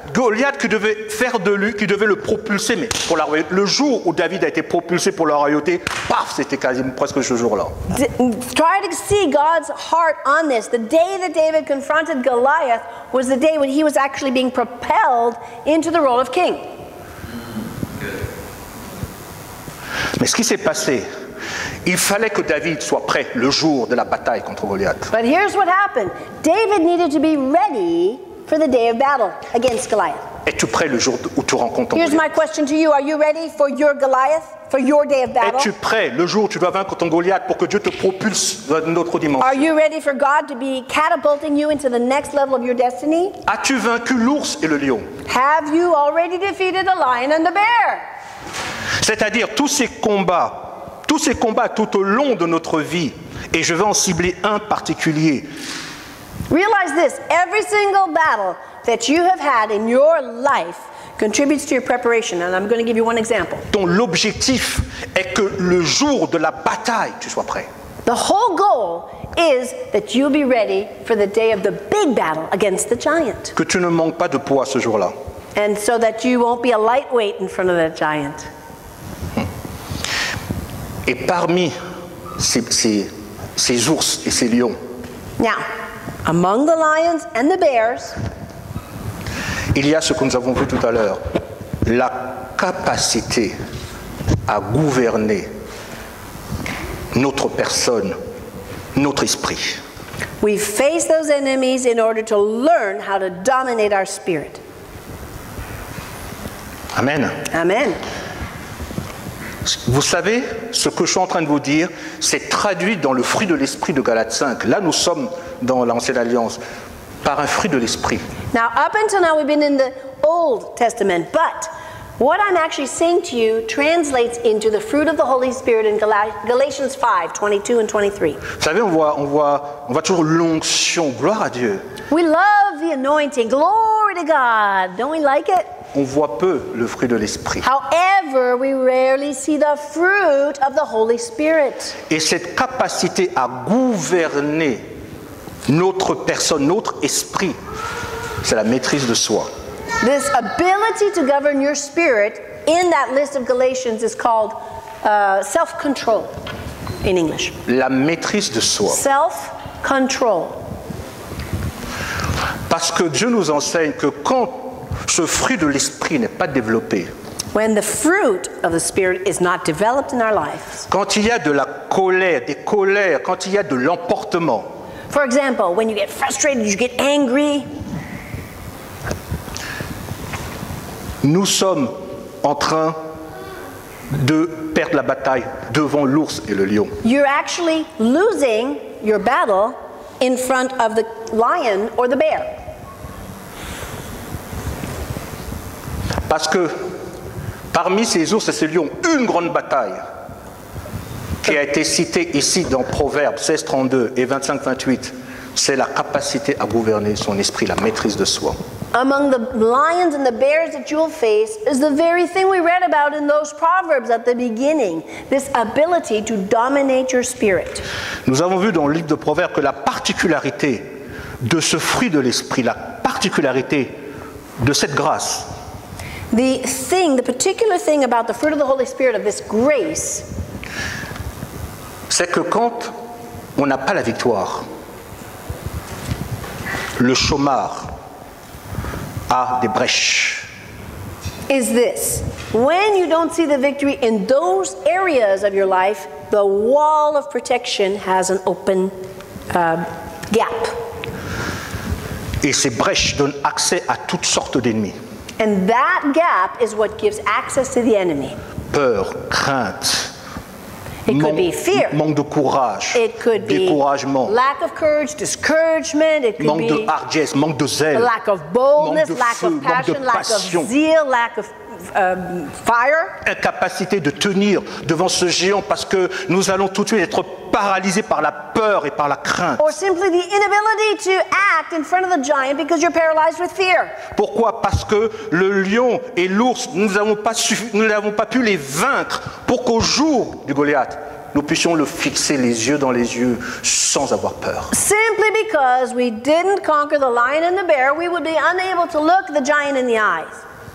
Goliath qui devait faire de lui, qui devait le propulser, mais pour la royauté. Le jour où David a été propulsé pour la royauté, paf, c'était quasiment presque ce jour-là. D- try to see God's heart on this. The day that David confronted Goliath was the day when he was actually being propelled into the role of king. Mais ce qui s'est passé, il fallait que David soit prêt le jour de la bataille contre Goliath. But here's what happened. David needed to be ready for the day of battle against Goliath. Es-tu prêt le jour où tu rencontres ton Here's my Goliath? question to you. Are you ready for your Goliath, for your day of battle? Es-tu prêt le jour où tu dois vaincre ton Goliath pour que Dieu te propulse dans une autre Are dimension? you ready for God to be catapulting you into the next level of your destiny? As-tu vaincu l'ours et le lion? Have you already defeated the lion and the bear? C'est-à-dire tous ces combats, tous ces combats tout au long de notre vie, et je vais en cibler un particulier. Realize this, every single battle that you have had in your life contributes to your preparation, and I'm going to give you one example. Dont l'objectif est que le jour de la bataille, tu sois prêt. The whole goal is that you'll be ready for the day of the big battle against the giant. Que tu ne manques pas de poids ce jour-là. And so that you won't be a lightweight in front of that giant. Et parmi ces, ces, ces ours et ces lions, Now, among the lions and the bears, il y a ce que nous avons vu tout à l'heure, la capacité à gouverner notre personne, notre esprit. we face those enemies in order to learn how to dominate our spirit. Amen. Amen. Vous savez, ce que je suis en train de vous dire, c'est traduit dans le fruit de l'esprit de Galates cinq. Là, nous sommes dans l'Ancienne Alliance, par un fruit de l'esprit. Now, up until now, we've been in the Old Testament, but what I'm actually saying to you translates into the fruit of the Holy Spirit in Gal- Galatians five, twenty-two and twenty-three. Vous savez, on voit, on voit, on voit toujours l'onction, gloire à Dieu. We love the anointing. Glory to God. Don't we like it? On voit peu le fruit de l'esprit. However, we rarely see the fruit of the Holy Spirit. Et cette capacité à gouverner notre personne, notre esprit, c'est la maîtrise de soi. This ability to govern your spirit in that list of Galatians is called uh, self-control in English. La maîtrise de soi. Self-control. Parce que Dieu nous enseigne que quand ce fruit de l'esprit n'est pas développé, When the fruit of the Spirit is not developed in our lives. quand il y a de la colère, des colères, quand il y a de l'emportement, For example, when you get frustrated, you get angry, nous sommes en train de perdre la bataille devant l'ours et le lion. you're actually losing your battle in front of the lion or the bear. Parce que parmi ces ours et ces lions, une grande bataille qui a été citée ici dans Proverbes seize, trente-deux et vingt-cinq, vingt-huit, c'est la capacité à gouverner son esprit, la maîtrise de soi. Among the lions and the bears that you'll face is the very thing we read about in those Proverbs at the beginning, this ability to dominate your spirit. Nous avons vu dans le livre de Proverbes que la particularité de ce fruit de l'esprit, la particularité de cette grâce, The thing, the particular thing about the fruit of the Holy Spirit, of this grace, c'est que quand on n'a pas la victoire, le chômard a des brèches. is this. When you don't see the victory in those areas of your life, the wall of protection has an open uh, gap. Et ces brèches donnent accès à toutes sortes d'ennemis. And that gap is what gives access to the enemy. Peur, crainte, It could manque, be fear. manque de courage, It could be découragement, lack of courage, discouragement. It could manque de be hardiesse, manque de zèle, lack of boldness, manque de lack feu, of manque de passion, lack passion. of zeal, lack of um, fire. Incapacité de tenir devant ce géant parce que nous allons tout de suite être paralysés par la peur et par la crainte. Or simply the inability to act in front of the giant because you're paralyzed with fear. Pourquoi? Parce que le lion et l'ours, nous n'avons pas, suffi- nous n'avons pas pu les vaincre pour qu'au jour du Goliath, nous puissions le fixer les yeux dans les yeux sans avoir peur. Simply because we didn't conquer the lion and the bear, we would be unable to look the giant in the eyes.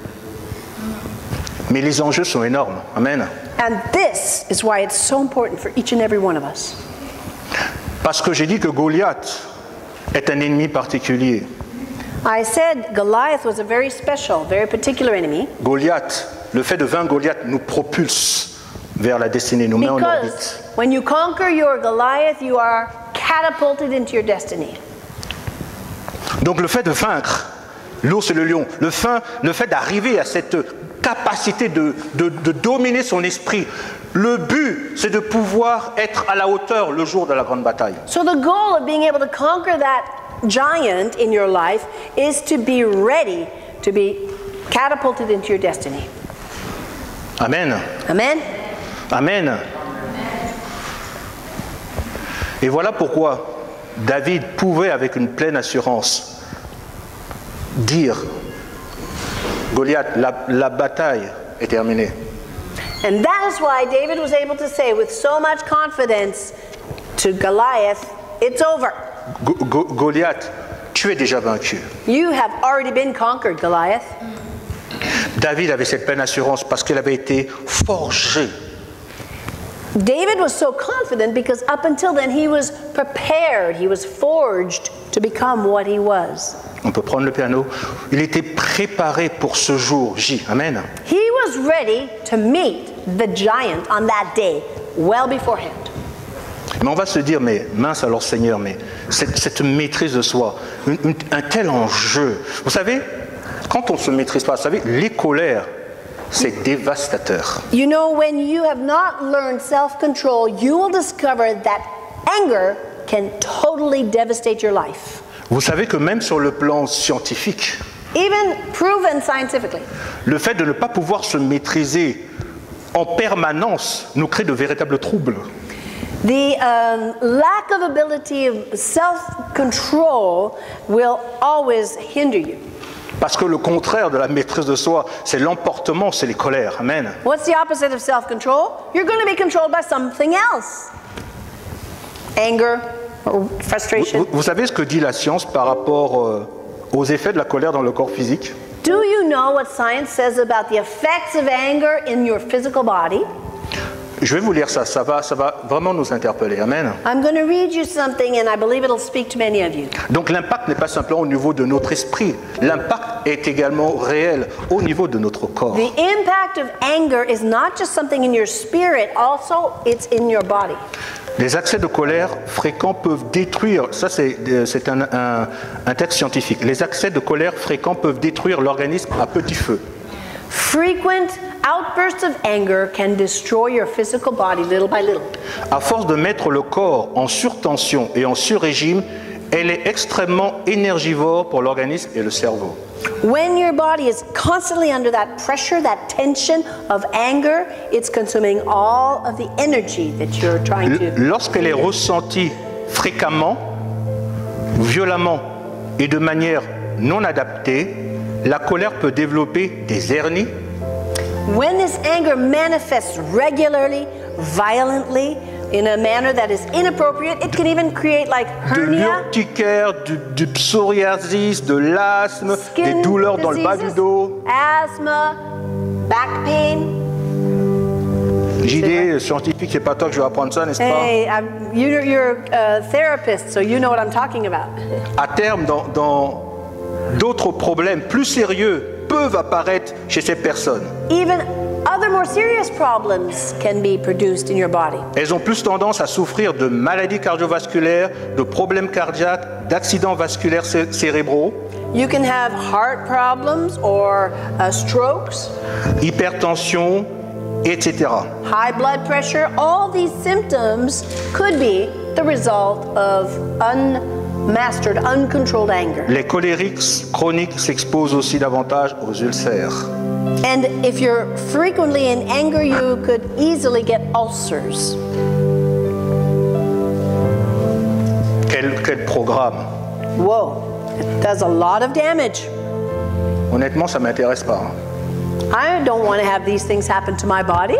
Mais les enjeux sont énormes. Amen. And this is why it's so important for each and every one of us. Parce que j'ai dit que Goliath est un ennemi particulier. I said Goliath was a very special, very particular enemy. Goliath, le fait de vaincre Goliath nous propulse vers la destinée, nous met en Because orbite. when you conquer your Goliath, you are catapulted into your destiny. Donc le fait de vaincre l'ours et le lion, le fait, le fait d'arriver à cette capacité de, de, de dominer son esprit, le but c'est de pouvoir être à la hauteur le jour de la grande bataille. So the goal of being able to conquer that giant in your life is to be ready to be catapulted into your destiny. Amen. Amen? Amen. Et voilà pourquoi David pouvait avec une pleine assurance dire, Goliath, la, la bataille est terminée. And that is why David was able to say with so much confidence to Goliath, it's over. Go- Go- Goliath, tu es déjà vaincu. You have already been conquered, Goliath. David avait cette pleine assurance parce qu'il avait été forgé. David was so confident because up until then he was prepared, he was forged to become what he was. On peut prendre le piano. Il était préparé pour ce jour J. Amen. He was ready to meet the giant on that day, well beforehand. Mais on va se dire, mais mince alors Seigneur, mais cette, cette maîtrise de soi, une- une- un tel enjeu. Vous savez, quand on ne se maîtrise pas, vous savez, les colères, c'est dévastateur. You know, when you have not learned self-control, you will discover that anger can totally devastate your life. Vous savez que même sur le plan scientifique, Even proven scientifically. le fait de ne pas pouvoir se maîtriser en permanence nous crée de véritables troubles. The um, lack of ability of self-control will always hinder you. Parce que le contraire de la maîtrise de soi, c'est l'emportement, c'est les colères. Amen. What's the opposite of self-control? You're going to be controlled by something else. Anger or frustration. Vous, vous savez ce que dit la science par rapport euh, aux effets de la colère dans le corps physique? Do you know what science says about the effects of anger in your physical body? Je vais vous lire ça, ça va, ça va vraiment nous interpeller. Amen. I'm going to read you something and I believe it'll speak to many of you. Donc l'impact n'est pas simplement au niveau de notre esprit, l'impact est également réel au niveau de notre corps. The impact of anger is not just something in your spirit, also it's in your body. Les accès de colère fréquents peuvent détruire, ça c'est c'est un, un, un texte scientifique, les accès de colère fréquents peuvent détruire l'organisme à petit feu. Frequent outbursts of anger can destroy your physical body little by little. À force de mettre le corps en surtension et en surrégime, elle est extrêmement énergivore pour l'organisme et le cerveau. When your body is constantly under that pressure, that tension of anger, it's consuming all of the energy that you're trying to. Lorsqu'elle est ressentie fréquemment, violemment et de manière non adaptée, la colère peut développer des hernies, When this anger manifests regularly, violently, in a manner that is inappropriate, it can even create like de hernia, l'urticaire, du, du psoriasis, de l'asthme, des skin douleurs dans le bas du diseases, dos. asthma, back pain. J D, scientifique, c'est pas toi que je vais apprendre ça, n'est-ce pas? Hey, I'm, you're, you're a therapist, so you know what I'm talking about. À terme, dans, dans d'autres problèmes plus sérieux peuvent apparaître chez ces personnes. Even other more serious problems can be produced in your body. Elles ont plus tendance à souffrir de maladies cardiovasculaires, de problèmes cardiaques, d'accidents vasculaires cé- cérébraux, You can have heart problems or uh, strokes, hypertension, et cetera. high blood pressure. All these symptoms could be the result of unmastered, uncontrolled anger. Les colériques chroniques s'exposent aussi davantage aux ulcères. And if you're frequently in anger, you could easily get ulcers. Quel, quel programme! Whoa, it does a lot of damage. Honnêtement, ça ne m'intéresse pas. hein. I don't want to have these things happen to my body.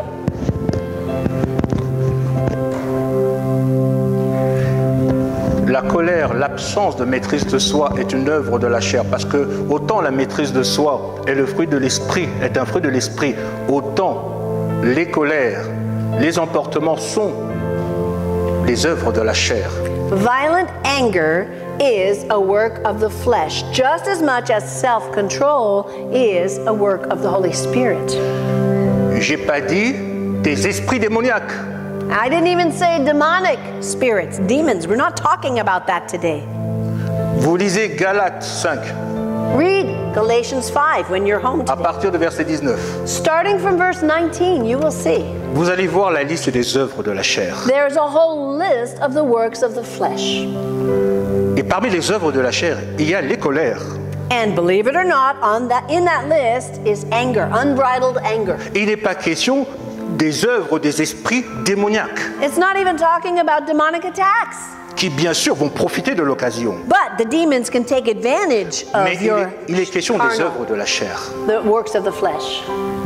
La colère, l'absence de maîtrise de soi est une œuvre de la chair, parce que autant la maîtrise de soi est le fruit de l'esprit, est un fruit de l'esprit, autant les colères, les emportements sont les œuvres de la chair. Violent anger is a work of the flesh, just as much as self-control is a work of the Holy Spirit. J'ai pas dit des esprits démoniaques. I didn't even say demonic spirits, demons. We're not talking about that today. Vous lisez Galates cinq, Read Galatians five when you're home à today. partir de verset dix-neuf. Starting from verse nineteen, you will see Vous allez voir la liste des œuvres de la chair. there's a whole list of the works of the flesh. Et parmi les œuvres de la chair, il y a les colères. And believe it or not, on that, in that list is anger, unbridled anger. Il n'est pas question des œuvres des esprits démoniaques, It's not even talking about demonic attacks. qui bien sûr vont profiter de l'occasion. But the demons can take advantage Mais of il your est, il est question des carnal, œuvres de la chair. the works of the flesh.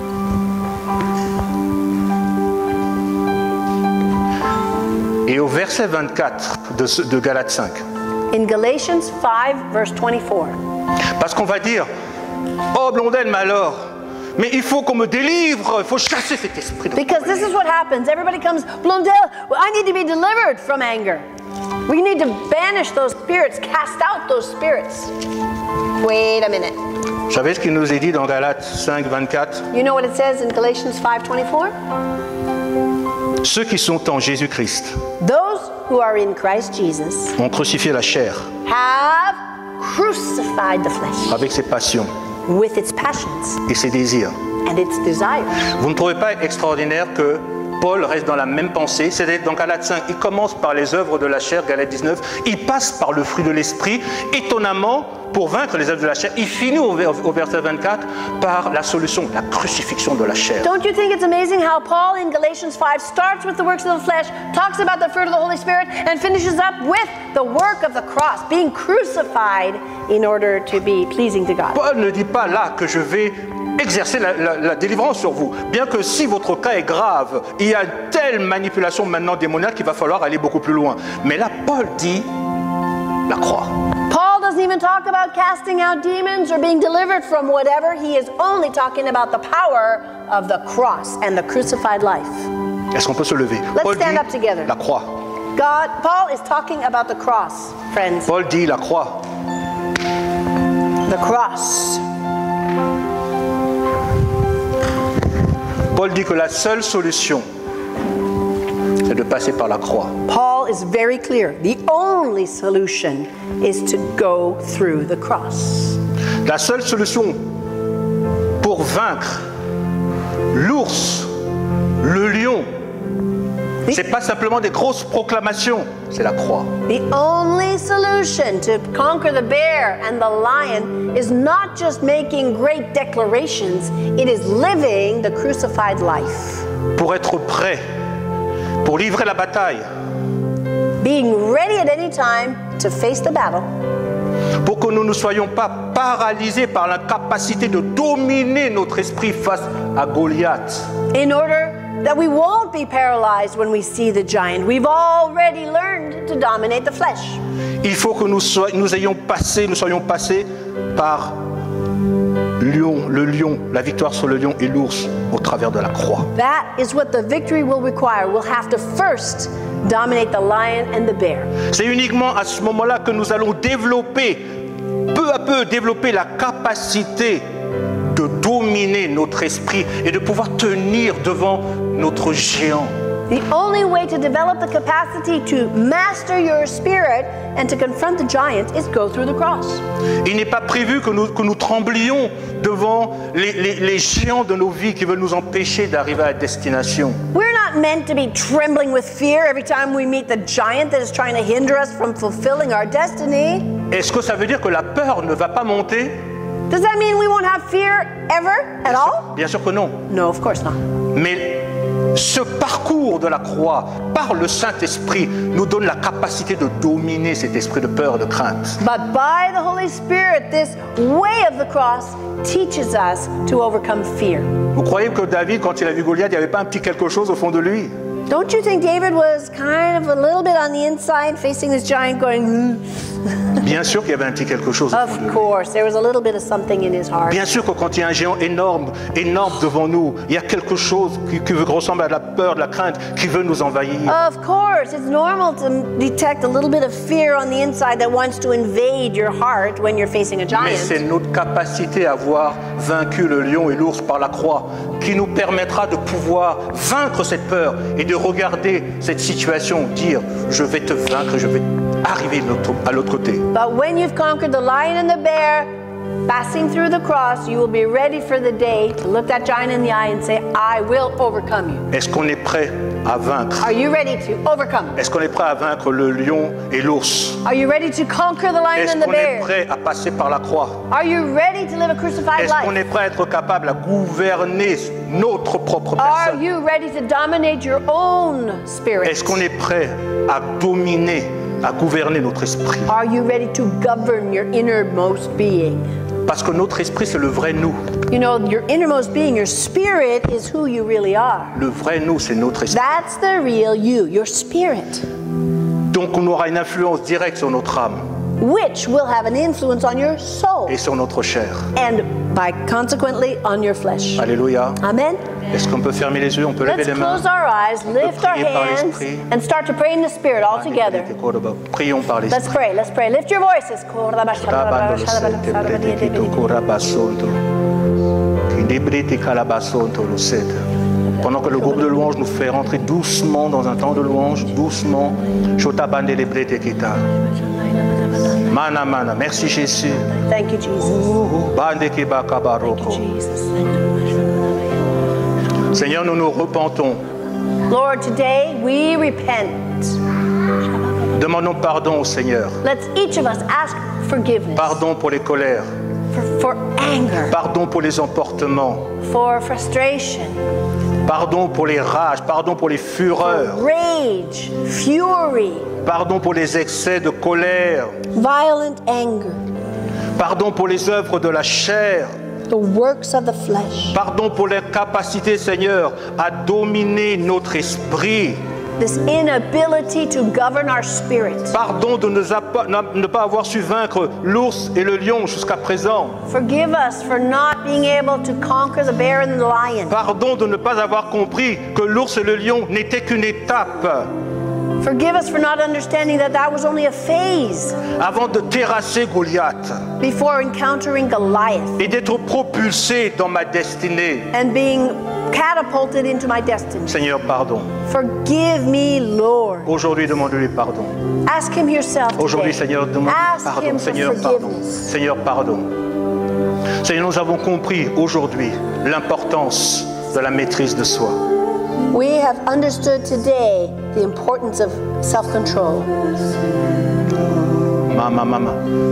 Et au verset vingt-quatre de, ce- de Galates cinq, In Galatians five, verse twenty-four, parce qu'on va dire, oh Blondel, mais alors, mais il faut qu'on me délivre, il faut chasser cet esprit de because this is what happens. Everybody comes, Blondel, well, I need to be delivered from anger. We need to banish those spirits, cast out those spirits. Wait a minute. Vous savez ce qu'il nous est dit dans Galates cinq, vingt-quatre? You know what it says in Galatians five twenty-four? Ceux qui sont en Jésus-Christ Those who are in Christ Jesus ont crucifié la chair have crucified the flesh avec ses passions with its passions et ses désirs. and its desires. Vous ne trouvez pas extraordinaire que Paul reste dans la même pensée? C'est dans Galates cinq, il commence par les œuvres de la chair, Galates dix-neuf, il passe par le fruit de l'esprit, étonnamment, pour vaincre les œuvres de la chair, il finit au, vers- au verset vingt-quatre par la solution, la crucifixion de la chair. Don't you think it's amazing how Paul in Galatians five starts with the works of the flesh, talks about the fruit of the Holy Spirit, and finishes up with the work of the cross, being crucified in order to be pleasing to God. Paul ne dit pas là que je vais exercer la, la- la délivrance sur vous, bien que si votre cas est grave, il y a une telle manipulation maintenant démoniaque qu'il va falloir aller beaucoup plus loin. Mais là, Paul dit la croix. Paul doesn't even talk about casting out demons or being delivered from whatever. He is only talking about the power of the cross and the crucified life. Est-ce qu'on peut se lever? Let's Paul stand dit up together. la croix. God, Paul is talking about the cross, friends. Paul dit la croix. The cross. Paul dit que la seule solution, c'est de passer par la croix. Paul is very clear. The only solution is to go through the cross. La seule solution pour vaincre l'ours, le lion, c'est pas simplement des grosses proclamations, c'est la croix. The only solution to conquer the bear and the lion is not just making great declarations, it is living the crucified life. Pour être prêt, pour livrer la bataille, Being ready at any time to face the battle, pour que nous ne soyons pas paralysés par l'incapacité de dominer notre esprit face à Goliath. in order that we won't be paralyzed when we see the giant. We've already learned to dominate the flesh. Il faut que nous, soy- nous ayons passé, nous soyons passés par lion, le lion, la victoire sur le lion et l'ours au travers de la croix. That is what the victory will require. We'll have to first dominate the lion and the bear. C'est uniquement à ce moment-là que nous allons développer, peu à peu développer la capacité de dominer notre esprit et de pouvoir tenir devant notre géant. The only way to develop the capacity to master your spirit and to confront the giant is go through the cross. Il n'est pas prévu que nous, que nous tremblions devant les, les- les géants de nos vies qui veulent nous empêcher d'arriver à destination. We're not meant to be trembling with fear every time we meet the giant that is trying to hinder us from fulfilling our destiny. Est-ce que ça veut dire que la peur ne va pas monter? Does that mean we won't have fear ever at all? Bien sûr que non. No, of course not. Mais ce parcours de la croix, par le Saint-Esprit, nous donne la capacité de dominer cet esprit de peur, de crainte. But by the Holy Spirit, this way of the cross teaches us to overcome fear. Vous croyez que David, quand il a vu Goliath, il n'y avait pas un petit quelque chose au fond de lui? Don't you think David was kind of a little bit on the inside, facing this giant going, Bien sûr qu'il y avait un petit quelque chose au fond de of lui. course, there was a little bit of something in his heart. Bien sûr que quand il y a un géant énorme, énorme devant nous, il y a quelque chose qui, qui ressemble à de la peur, de la crainte, qui veut nous envahir. Of course, it's normal to detect a little bit of fear on the inside that wants to invade your heart when you're facing a Mais c'est giant. notre capacité à avoir vaincu le lion et l'ours par la croix qui nous permettra de pouvoir vaincre cette peur et de regarder cette situation, dire je vais te vaincre, je vais arriver de l'autre- à l'autre côté. But when you've conquered the lion and the bear, passing through the cross, you will be ready for the day to look that giant in the eye and say, I will overcome you. Est-ce qu'on est prêt à vaincre? Are you ready to overcome? Est-ce qu'on est prêt à vaincre le lion et l'ours? Are you ready to conquer the lion Est-ce and the qu'on est bear? prêt à passer par la croix? Are you ready to live a crucified Est-ce qu'on life? est prêt à être capable à gouverner notre propre Are personne? you ready to dominate your own spirit? Est-ce qu'on est prêt à dominer, à gouverner notre esprit? Are you ready to govern your innermost being? Parce que notre esprit, c'est le vrai nous. You know, your innermost being, your spirit is who you really are. Le vrai nous, c'est notre esprit. That's the real you, your spirit, Donc on aura une influence directe sur notre âme which will have an influence on your soul et sur notre chair. and by consequently on your flesh. Alléluia. Amen. Est-ce qu'on peut fermer les yeux? On peut lever Let's les mains. close our eyes, lift our prier par hands, l'esprit. and start to pray in the spirit all together. Prions par Let's l'esprit. pray, let's pray. Lift your voices. Pendant que le groupe de louanges nous fait rentrer doucement dans un temps de louange, doucement. Mana mana, merci Jésus. Thank you, Jesus. Bande ki baka baroko. Jesus. Seigneur, nous nous repentons. Lord, today we repent. Demandons pardon au Seigneur. Let's each of us ask forgiveness Pardon pour les colères. for, for anger, Pardon pour les emportements. for frustration, Pardon pour les rages. Pardon pour les fureurs. rage, fury, Pardon pour les excès de colère. violent anger, Pardon pour les œuvres de la chair. the works of the flesh. Pardon pour les capacités, Seigneur, à dominer notre esprit. This inability to govern our spirit. Pardon de ne pas, ne pas avoir su vaincre l'ours et le lion jusqu'à présent. Forgive us for not being able to conquer the bear and the lion. Pardon de ne pas avoir compris que l'ours et le lion n'étaient qu'une étape Forgive us for not understanding that that was only a phase avant de terrasser Goliath before encountering Goliath et d'être propulsé dans ma destinée. and being catapulted into my destiny. Seigneur, pardon. Forgive me, Lord. Aujourd'hui, demande-lui pardon. Ask him yourself Aujourd'hui, today. Seigneur, demande Ask pardon. him for Seigneur, pardon. forgiveness. Seigneur, pardon. Seigneur, nous avons compris aujourd'hui l'importance de la maîtrise de soi. We have understood today the importance of self-control. Mama, mama.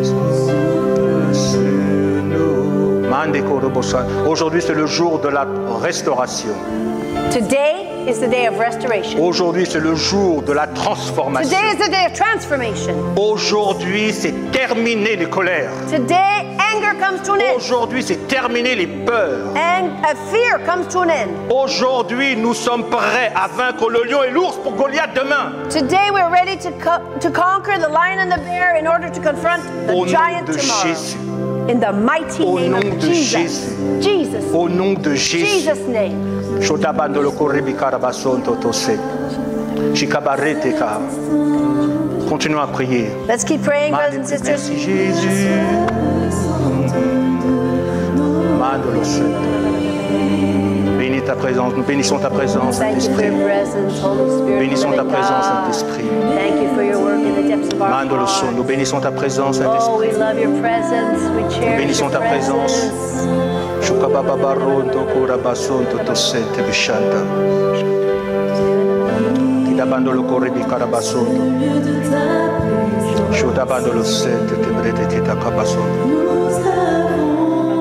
Aujourd'hui, c'est le jour de la restauration. Today is the day of restoration. Aujourd'hui, c'est le jour de la transformation. Today is the day of transformation. Aujourd'hui, c'est terminé les colères. Today, anger comes to an end. Aujourd'hui, c'est terminé les peurs. And a fear comes to an end. Aujourd'hui, nous sommes prêts à vaincre le lion et l'ours pour Goliath demain. Today, we're ready to, co- to conquer the lion and the bear in order to confront the Au nom giant de tomorrow. Jésus. In the mighty Au name nom of de Jesus. Jésus. Jesus. Au nom de Jésus. Jesus' name. Shotabandolo korebi karabasonto tose. Shikabarete ka. Continuons à prier. Let's keep praying, brothers and sisters. Merci Jésus. Mandolo Bénis ta présence. Nous bénissons ta présence, Thank you for Saint-Esprit. your presence, Holy Spirit. Bénissons ta living présence, God. Saint-Esprit. Thank you for your work in the depths of our Mandolo son. Nous hearts. bénissons ta présence, Oh, Saint-Esprit. we love your presence. We cherish Bénissons your ta présence. presence. Shukababaronto kurabasonto tosente bishanta. Kidabandolo korebi karabasonto. Shotabandolo sente tebrete kitakabasonto.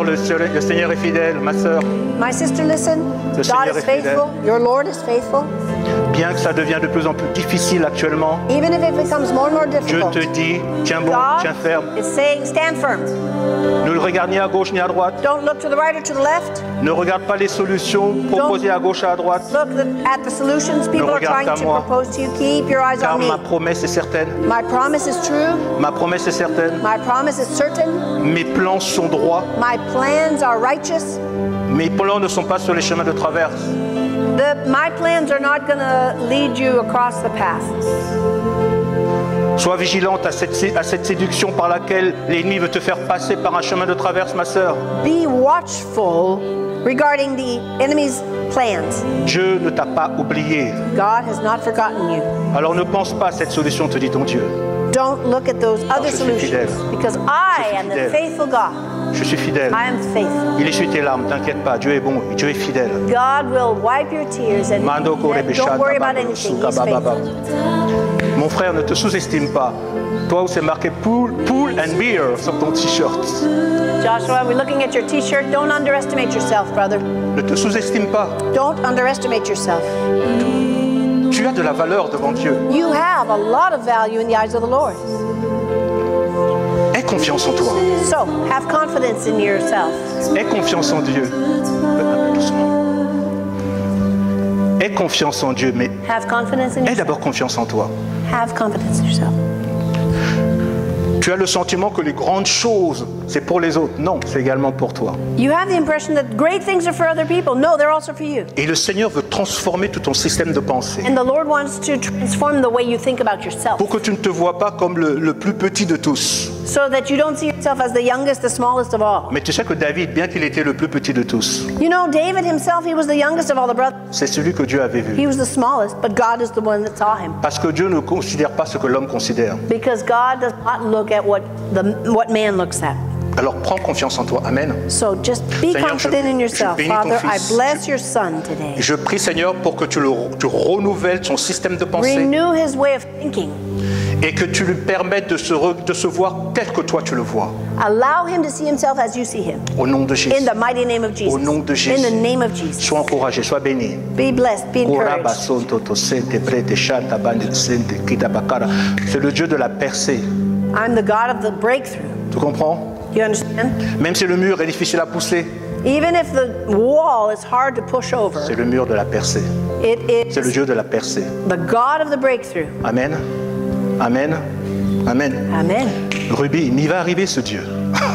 le, le Seigneur est fidèle, ma sœur. My sister, listen. Le God Seigneur is est fidèle. faithful. Your Lord is faithful. Bien que ça devient de plus en plus difficile actuellement, Even if it becomes more and more Dieu difficult, te dit, tiens bon, tiens God ferme. is saying, stand firm. Ne le regarde ni à gauche ni à droite. Don't look to the right or to the left. Ne regarde pas les solutions proposées à gauche et à droite. Look the, at the solutions people are regarde trying qu'à to moi. propose to you. Keep your eyes Car on me. ma promesse est certaine. My promise is true. Ma promesse est certaine. My promise is certain. Mes plans sont droits. My plans are righteous. Mes plans ne sont pas sur les chemins de traverse. The, my plans are not going to lead you across the path. Sois vigilante à cette, à cette séduction par laquelle l'ennemi veut te faire passer par un chemin de traverse, ma sœur. Be watchful regarding the enemy's plans. Dieu ne t'a pas oublié. God has not forgotten you. Alors ne pense pas à cette solution, te dit ton Dieu. Don't look at those other je suis solutions. fidèle. Because I Je suis am the fidèle. faithful God. Je suis fidèle. I am faithful. Il essuie tes larmes, t'inquiète pas. Dieu est bon, Dieu est fidèle. God will wipe your tears and Mando kore and don't worry about anything. He's faithful. Mon frère, ne te sous-estime pas. Toi où c'est marqué pool, pool and beer sur ton t-shirt. Joshua, we're looking at your t-shirt. Don't underestimate yourself, brother. Ne te sous-estime pas. Don't underestimate yourself. Tu as de la valeur devant Dieu. You have a lot of value in the eyes of the Lord. Aie confiance en toi. So, have confidence in yourself. Aie confiance en Dieu. Doucement. Aie confiance en Dieu, mais Have confidence in aie yourself. d'abord confiance en toi. Have confidence in yourself. Tu as le sentiment que les grandes choses, c'est pour les autres. Non, c'est également pour toi. You have the impression that great things are for other people. No, they're also for you. Et le Seigneur veut transformer tout ton système de pensée. And the Lord wants to transform the way you think about yourself Pour que tu ne te vois pas comme le, le plus petit de tous. so that you don't see yourself as the youngest, the smallest of all. Mais tu sais que David, bien qu'il était le plus petit de tous, You know, David himself, he was the youngest of all the brothers. c'est celui que Dieu avait vu. He was the smallest, but God is the one that saw him. Parce que Dieu ne considère pas ce que l'homme considère. Because God does not look at what the what man looks at. Alors prends confiance en toi. Amen. So just be Seigneur, confident je- in je yourself. bénis ton Father, I fils. bless your son today. Et je prie, Seigneur, pour que tu, le, tu renouvelles son système de pensée Renew his way of thinking. et que tu lui permettes de se, re- de se voir tel que toi tu le vois. Allow him to see himself as you see him. Au nom de Jésus. In the mighty name of Jesus. Au nom de In Jésus. the name of Jesus. Sois encouragé, sois béni. Be blessed, be encouraged. C'est le Dieu de la percée. I'm the God of the breakthrough. Tu comprends? You understand? Même si le mur est difficile à pousser, Even if the wall is hard to push over, c'est le mur de la percée. it C'est le is Dieu de la percée. the God of the breakthrough. Amen. Amen. Amen. Amen. Ruby, il va arriver ce Dieu.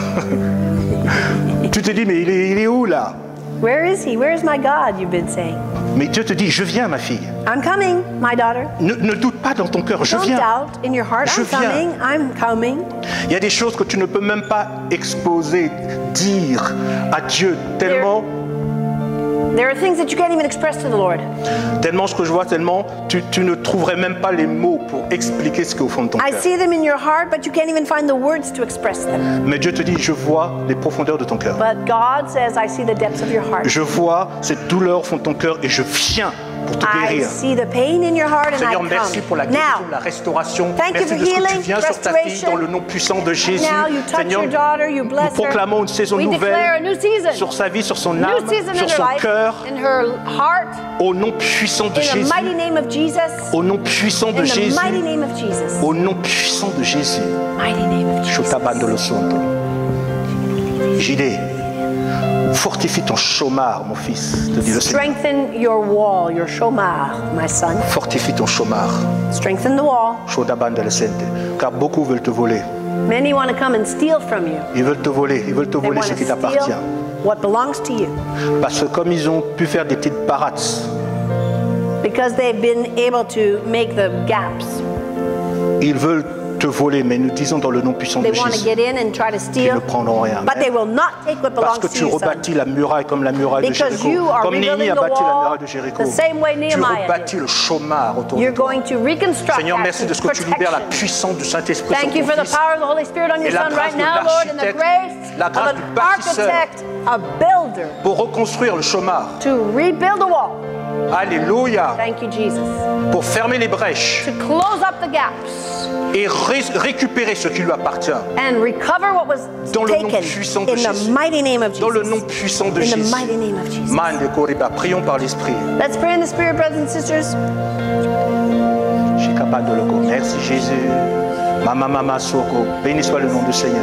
Tu te dis, mais il est, il est où là? Where is he? Where is my God, you've been saying? Mais Dieu te dit, je viens, ma fille. I'm coming, my daughter. Ne, ne doute pas dans ton cœur, je Don't viens. doubt in your heart. Je I'm viens. coming. I'm coming. Il y a des choses que tu ne peux même pas exposer, dire à Dieu, tellement, There are things that you can't even express to the Lord. tellement ce que je vois, tellement, tu, tu ne trouverais même pas les mots pour expliquer ce qui est au fond de ton I cœur. see them in your heart, but you can't even find the words to express them. Mais Dieu te dit, je vois les profondeurs de ton cœur. But God says, I see the depths of your heart. Je vois cette douleur au fond de ton cœur et je viens pour te I guérir. see the pain in your heart and Seigneur, I merci come. pour la guérison, Now, la restauration. thank you Merci for de ce que tu healing, viens sur ta fille restoration. dans le nom puissant de Jésus. now you touch Seigneur, your daughter, you nous bless her. proclamons une saison We declare a nouvelle new season. sur sa vie, sur son New âme, season in sur her son life, cœur, in her heart, au nom puissant de in the Jésus. mighty name of Jesus. Au nom puissant de In the Jésus. mighty name of Jesus. Au nom puissant de Jésus. Mighty name of Jesus. Shotabando sonto. J D, fortifie ton chômard, mon fils, te dit le Seigneur. Strengthen your wall, your shomar, my son. Fortifie ton chômard. Strengthen the wall. Shotabando le sente. Car beaucoup veulent te voler. Many want to come and steal from you. Ils veulent te voler. Ils veulent te They voler want ce to qui t'appartient. steal what belongs to you. Parce que comme ils ont pu faire des petites parades, Because they've been able to make the gaps. ils veulent te voler, mais nous disons dans le nom puissant They de want to Jésus get in and try to qu'ils steal. ne prendront rien. But they will not take what Parce belongs que to tu you, son. rebâtis la muraille comme la muraille de Because you Jéricho. are Comme Néhémie rebuilding a the bâti la wall muraille de Jéricho. the same way Tu Nehemiah rebâtis did. le chômard autour de You're toi. going to reconstruct Seigneur, that merci de ce que tu protection. libères la puissance du Saint-Esprit Thank sur you ton for the fils. power of the Holy Spirit on your Et la son grâce right de now, Lord, and the l'architecte, grace la grâce of du an bâtisseur. architect, a builder, Pour reconstruire le chômard. to rebuild the wall. Alléluia. Thank you, Jesus. Pour fermer les brèches. To close up the gaps. et ré récupérer ce qui lui appartient. And recover what was Dans le nom taken puissant de in the Jésus. mighty name of Jesus. Dans le nom puissant de in Jésus. the mighty name of Jesus. Mande Koriba, prions par l'esprit. Let's pray in the Spirit, brothers and sisters. Merci Jésus. Mama mama soko. Béni soit le nom du Seigneur.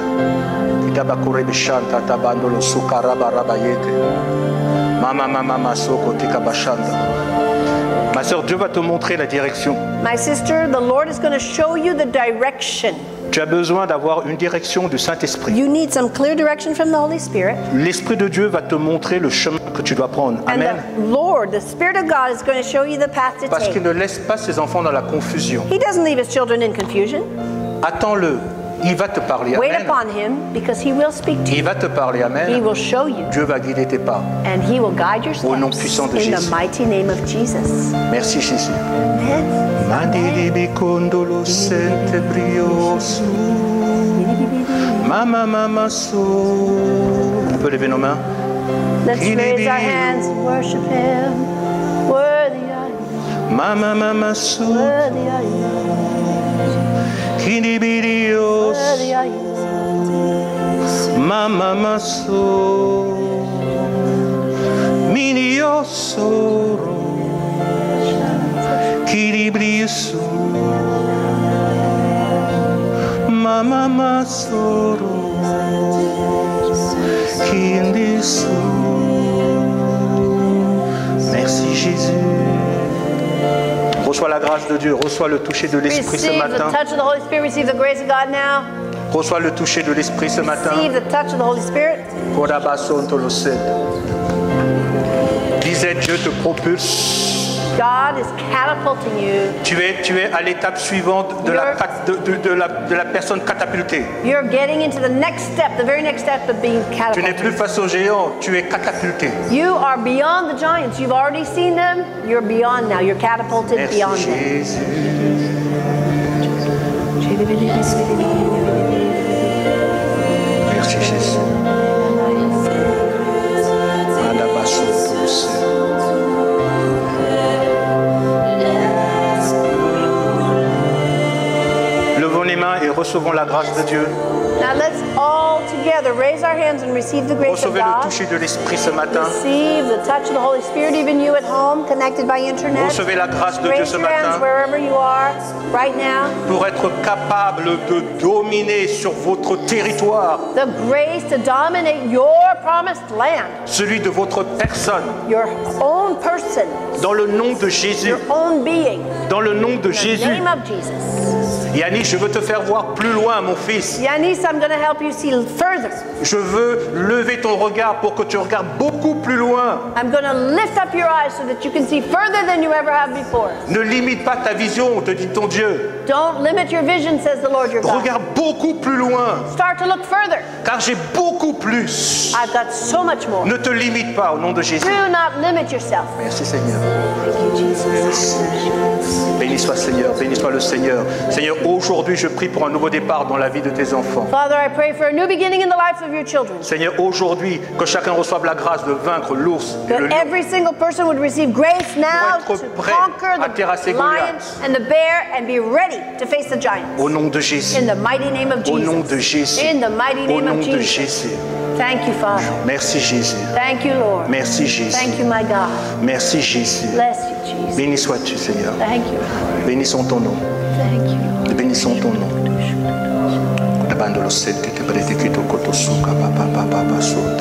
Mama mama soko tikabashanda. Ma sœur, Dieu va te montrer la direction. My sister, the Lord is going to show you the direction. Tu as besoin d'avoir une direction du Saint-Esprit. You need some clear direction from the Holy Spirit. L'Esprit de Dieu va te montrer le chemin que tu dois prendre. And Amen. the Lord, the Spirit of God, is going to show you the path to Parce take. qu'il ne laisse pas ses enfants dans la confusion. He doesn't leave his children in confusion. Attends-le. Il va te parler. Wait Amen. upon him because he will speak to Il you. va te parler. He Amen. will show you. Dieu va guider tes pas. And he will guide your Au nom steps puissant de in the Jésus. mighty name of Jesus. Merci Jésus. Amen. Mandili bicondolo sente brioso. Mama mama so. On peut lever nos mains. Let's raise our hands and worship him. Worthy are you. Mama mama so. Worthy are you. Kinibidios. Worthy are you. Mama mama so. Miniosoro. Kiribriso. Mama masoro. Kindiso. Merci Jésus. Reçois la grâce de Dieu, reçois le toucher de l'Esprit ce Receive the matin. touch of the Holy Spirit. Receive the grace of God now. Reçois le toucher de l'Esprit ce matin. Receive the touch of the Holy Spirit. Disais, Dieu te propulse. God is catapulting you. Tu es, tu es à l'étape suivante de la, cat- de, de- de la, de la personne catapultée. You're getting into the next step, the very next step of being Tu n'es catapulted. plus face aux géants, tu es catapulté. You are beyond the giants. You've already seen them. You're beyond now. You're catapulted Merci beyond them. Jésus. Merci Jésus. Alabaso. Levons les mains et recevons la grâce de Dieu. Now let's all together raise our hands and receive the grace of Recevez le God. toucher de l'Esprit ce matin. Receive the touch of the Holy Spirit, even you at home, connected by internet. Recevez la grâce de Dieu Raise ce your hands matin wherever you are right now. pour être capable de dominer sur votre territoire, The grace to dominate your promised land, celui de votre personne, your own person, dans le nom de Jésus. your own being. Dans le nom de In the Jésus. name of Jesus. Yannick, je veux te faire voir plus loin, mon fils. Yanis, I'm going to help you see further. Je veux lever ton regard pour que tu regardes beaucoup plus loin. I'm going to lift up your eyes so that you can see further than you ever have before. Ne limite pas ta vision, te dit ton Dieu. Don't limit your vision, says the Lord your God. Regarde beaucoup plus loin, Start to look further. car j'ai beaucoup plus. I've got so much more. Ne te limite pas au nom de Jésus. Do not limit yourself. Merci Seigneur. Thank you, Jesus. Béni soit Seigneur, béni soit le Seigneur. Seigneur, aujourd'hui je prie pour un nouveau départ dans la vie de tes enfants. Father, I pray for a new beginning in the lives of your children. Seigneur, aujourd'hui, que chacun reçoive la grâce de vaincre l'ours et le That lion. every single person would receive grace now Pour to être prêt conquer à terrasser the lion Goliath. and the bear and be ready to face the giants. Au nom de Jésus. In the mighty name of Au Jesus. nom de Jésus. In the mighty Au name nom of de Jesus. Jésus. Thank you, Father. Merci Jésus. Thank you, Lord. Merci Jésus. Thank you, my God. Merci Jésus. Bless you, Jesus. Béni sois-tu Seigneur. Thank you, Lord. Bénissons ton nom. Thank you, Lord. Bénissons ton nom. Abandolo sente te predikito kotosuka papa papa pasot.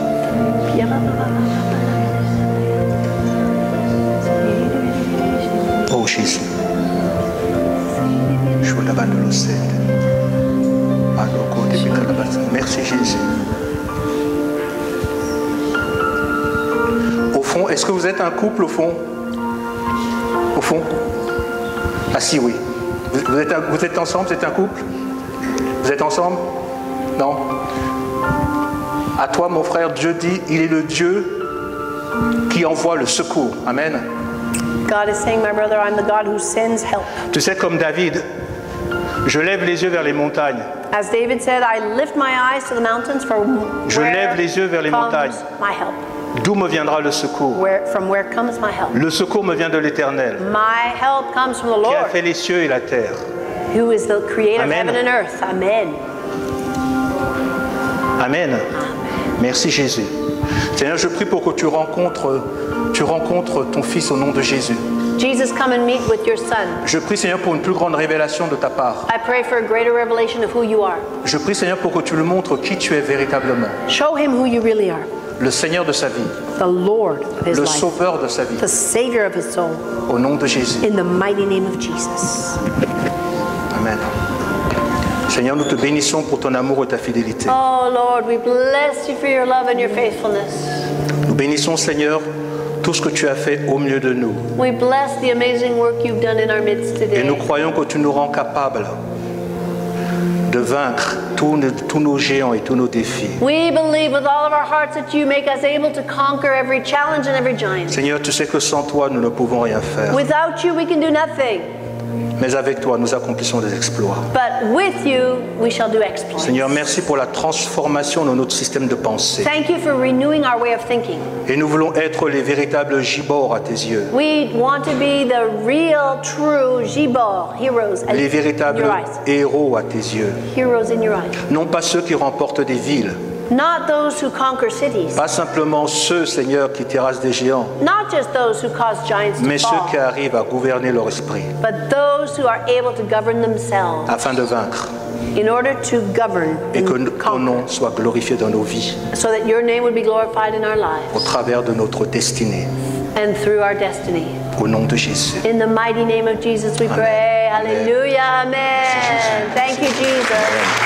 Oh Jésus. Je vous abandonne sente. Aloko te bikalabasa. Merci Jésus. Au fond, est-ce que vous êtes un couple au fond? Au fond? Ah si, oui. Vous, vous êtes, un- vous êtes ensemble, vous êtes un couple? Vous êtes ensemble? Non? À toi, mon frère, Dieu dit, il est le Dieu qui envoie le secours. Amen. God is saying, my brother, I'm the God who sends help. Tu sais, comme David, je lève les yeux vers les montagnes. As David said, I lift my eyes to the mountains for Je where lève les yeux vers les comes montagnes. my help. D'où me viendra le secours? Where, from where comes my help? Le secours me vient de l'Éternel, My help comes from the qui a Lord. fait les cieux et la terre. who is the creator Amen. of heaven and earth. Amen. Amen. Merci Jésus. Seigneur, je prie pour que tu rencontres, tu rencontres ton Fils au nom de Jésus. Jesus, come and meet with your son. Je prie Seigneur pour une plus grande révélation de ta part. I pray for a greater revelation of who you are. Je prie Seigneur pour que tu le montres qui tu es véritablement. Show him who you really are. Le Seigneur de sa vie. The Lord of his Le life. Sauveur de sa vie. The Savior of his soul. Au nom de Jésus. In the mighty name of Jesus. Amen. Seigneur, nous te bénissons pour ton amour et ta fidélité. Oh Lord, we bless you for your love and your faithfulness. Nous bénissons Seigneur tout ce que tu as fait au milieu de nous. We bless the amazing work you've done in our midst Et nous today. croyons que tu nous rends capables de vaincre tous nos, tous nos géants et tous nos défis. We believe with all of our hearts that you make us able to conquer every challenge and every giant. Seigneur, tu sais que sans toi, nous ne pouvons rien faire. Without you, we can do nothing. Mais avec toi, nous accomplissons des exploits. But with you, we shall do exploits. Seigneur, merci pour la transformation de notre système de pensée. Thank you for renewing our way of thinking. Et nous voulons être les véritables gibords à tes yeux. We want to be the real, true Gibor, heroes in Les véritables your eyes. héros à tes yeux. Heroes in your eyes. Non pas ceux qui remportent des villes. Not those who conquer cities. Pas simplement ceux, Seigneur, qui terrassent des géants. Not just those who cause giants to Mais ceux fall. qui arrivent à gouverner leur esprit. But those who are able to govern themselves Afin de vaincre. in order to govern Et que and ton conquer, nom soit glorifié dans nos vies. so that your name would be glorified in our Au lives travers de notre destinée. and through our destiny. Au nom de Jésus. In the mighty name of Jesus we pray. Amen. Hallelujah. Amen. Thank you, Jesus.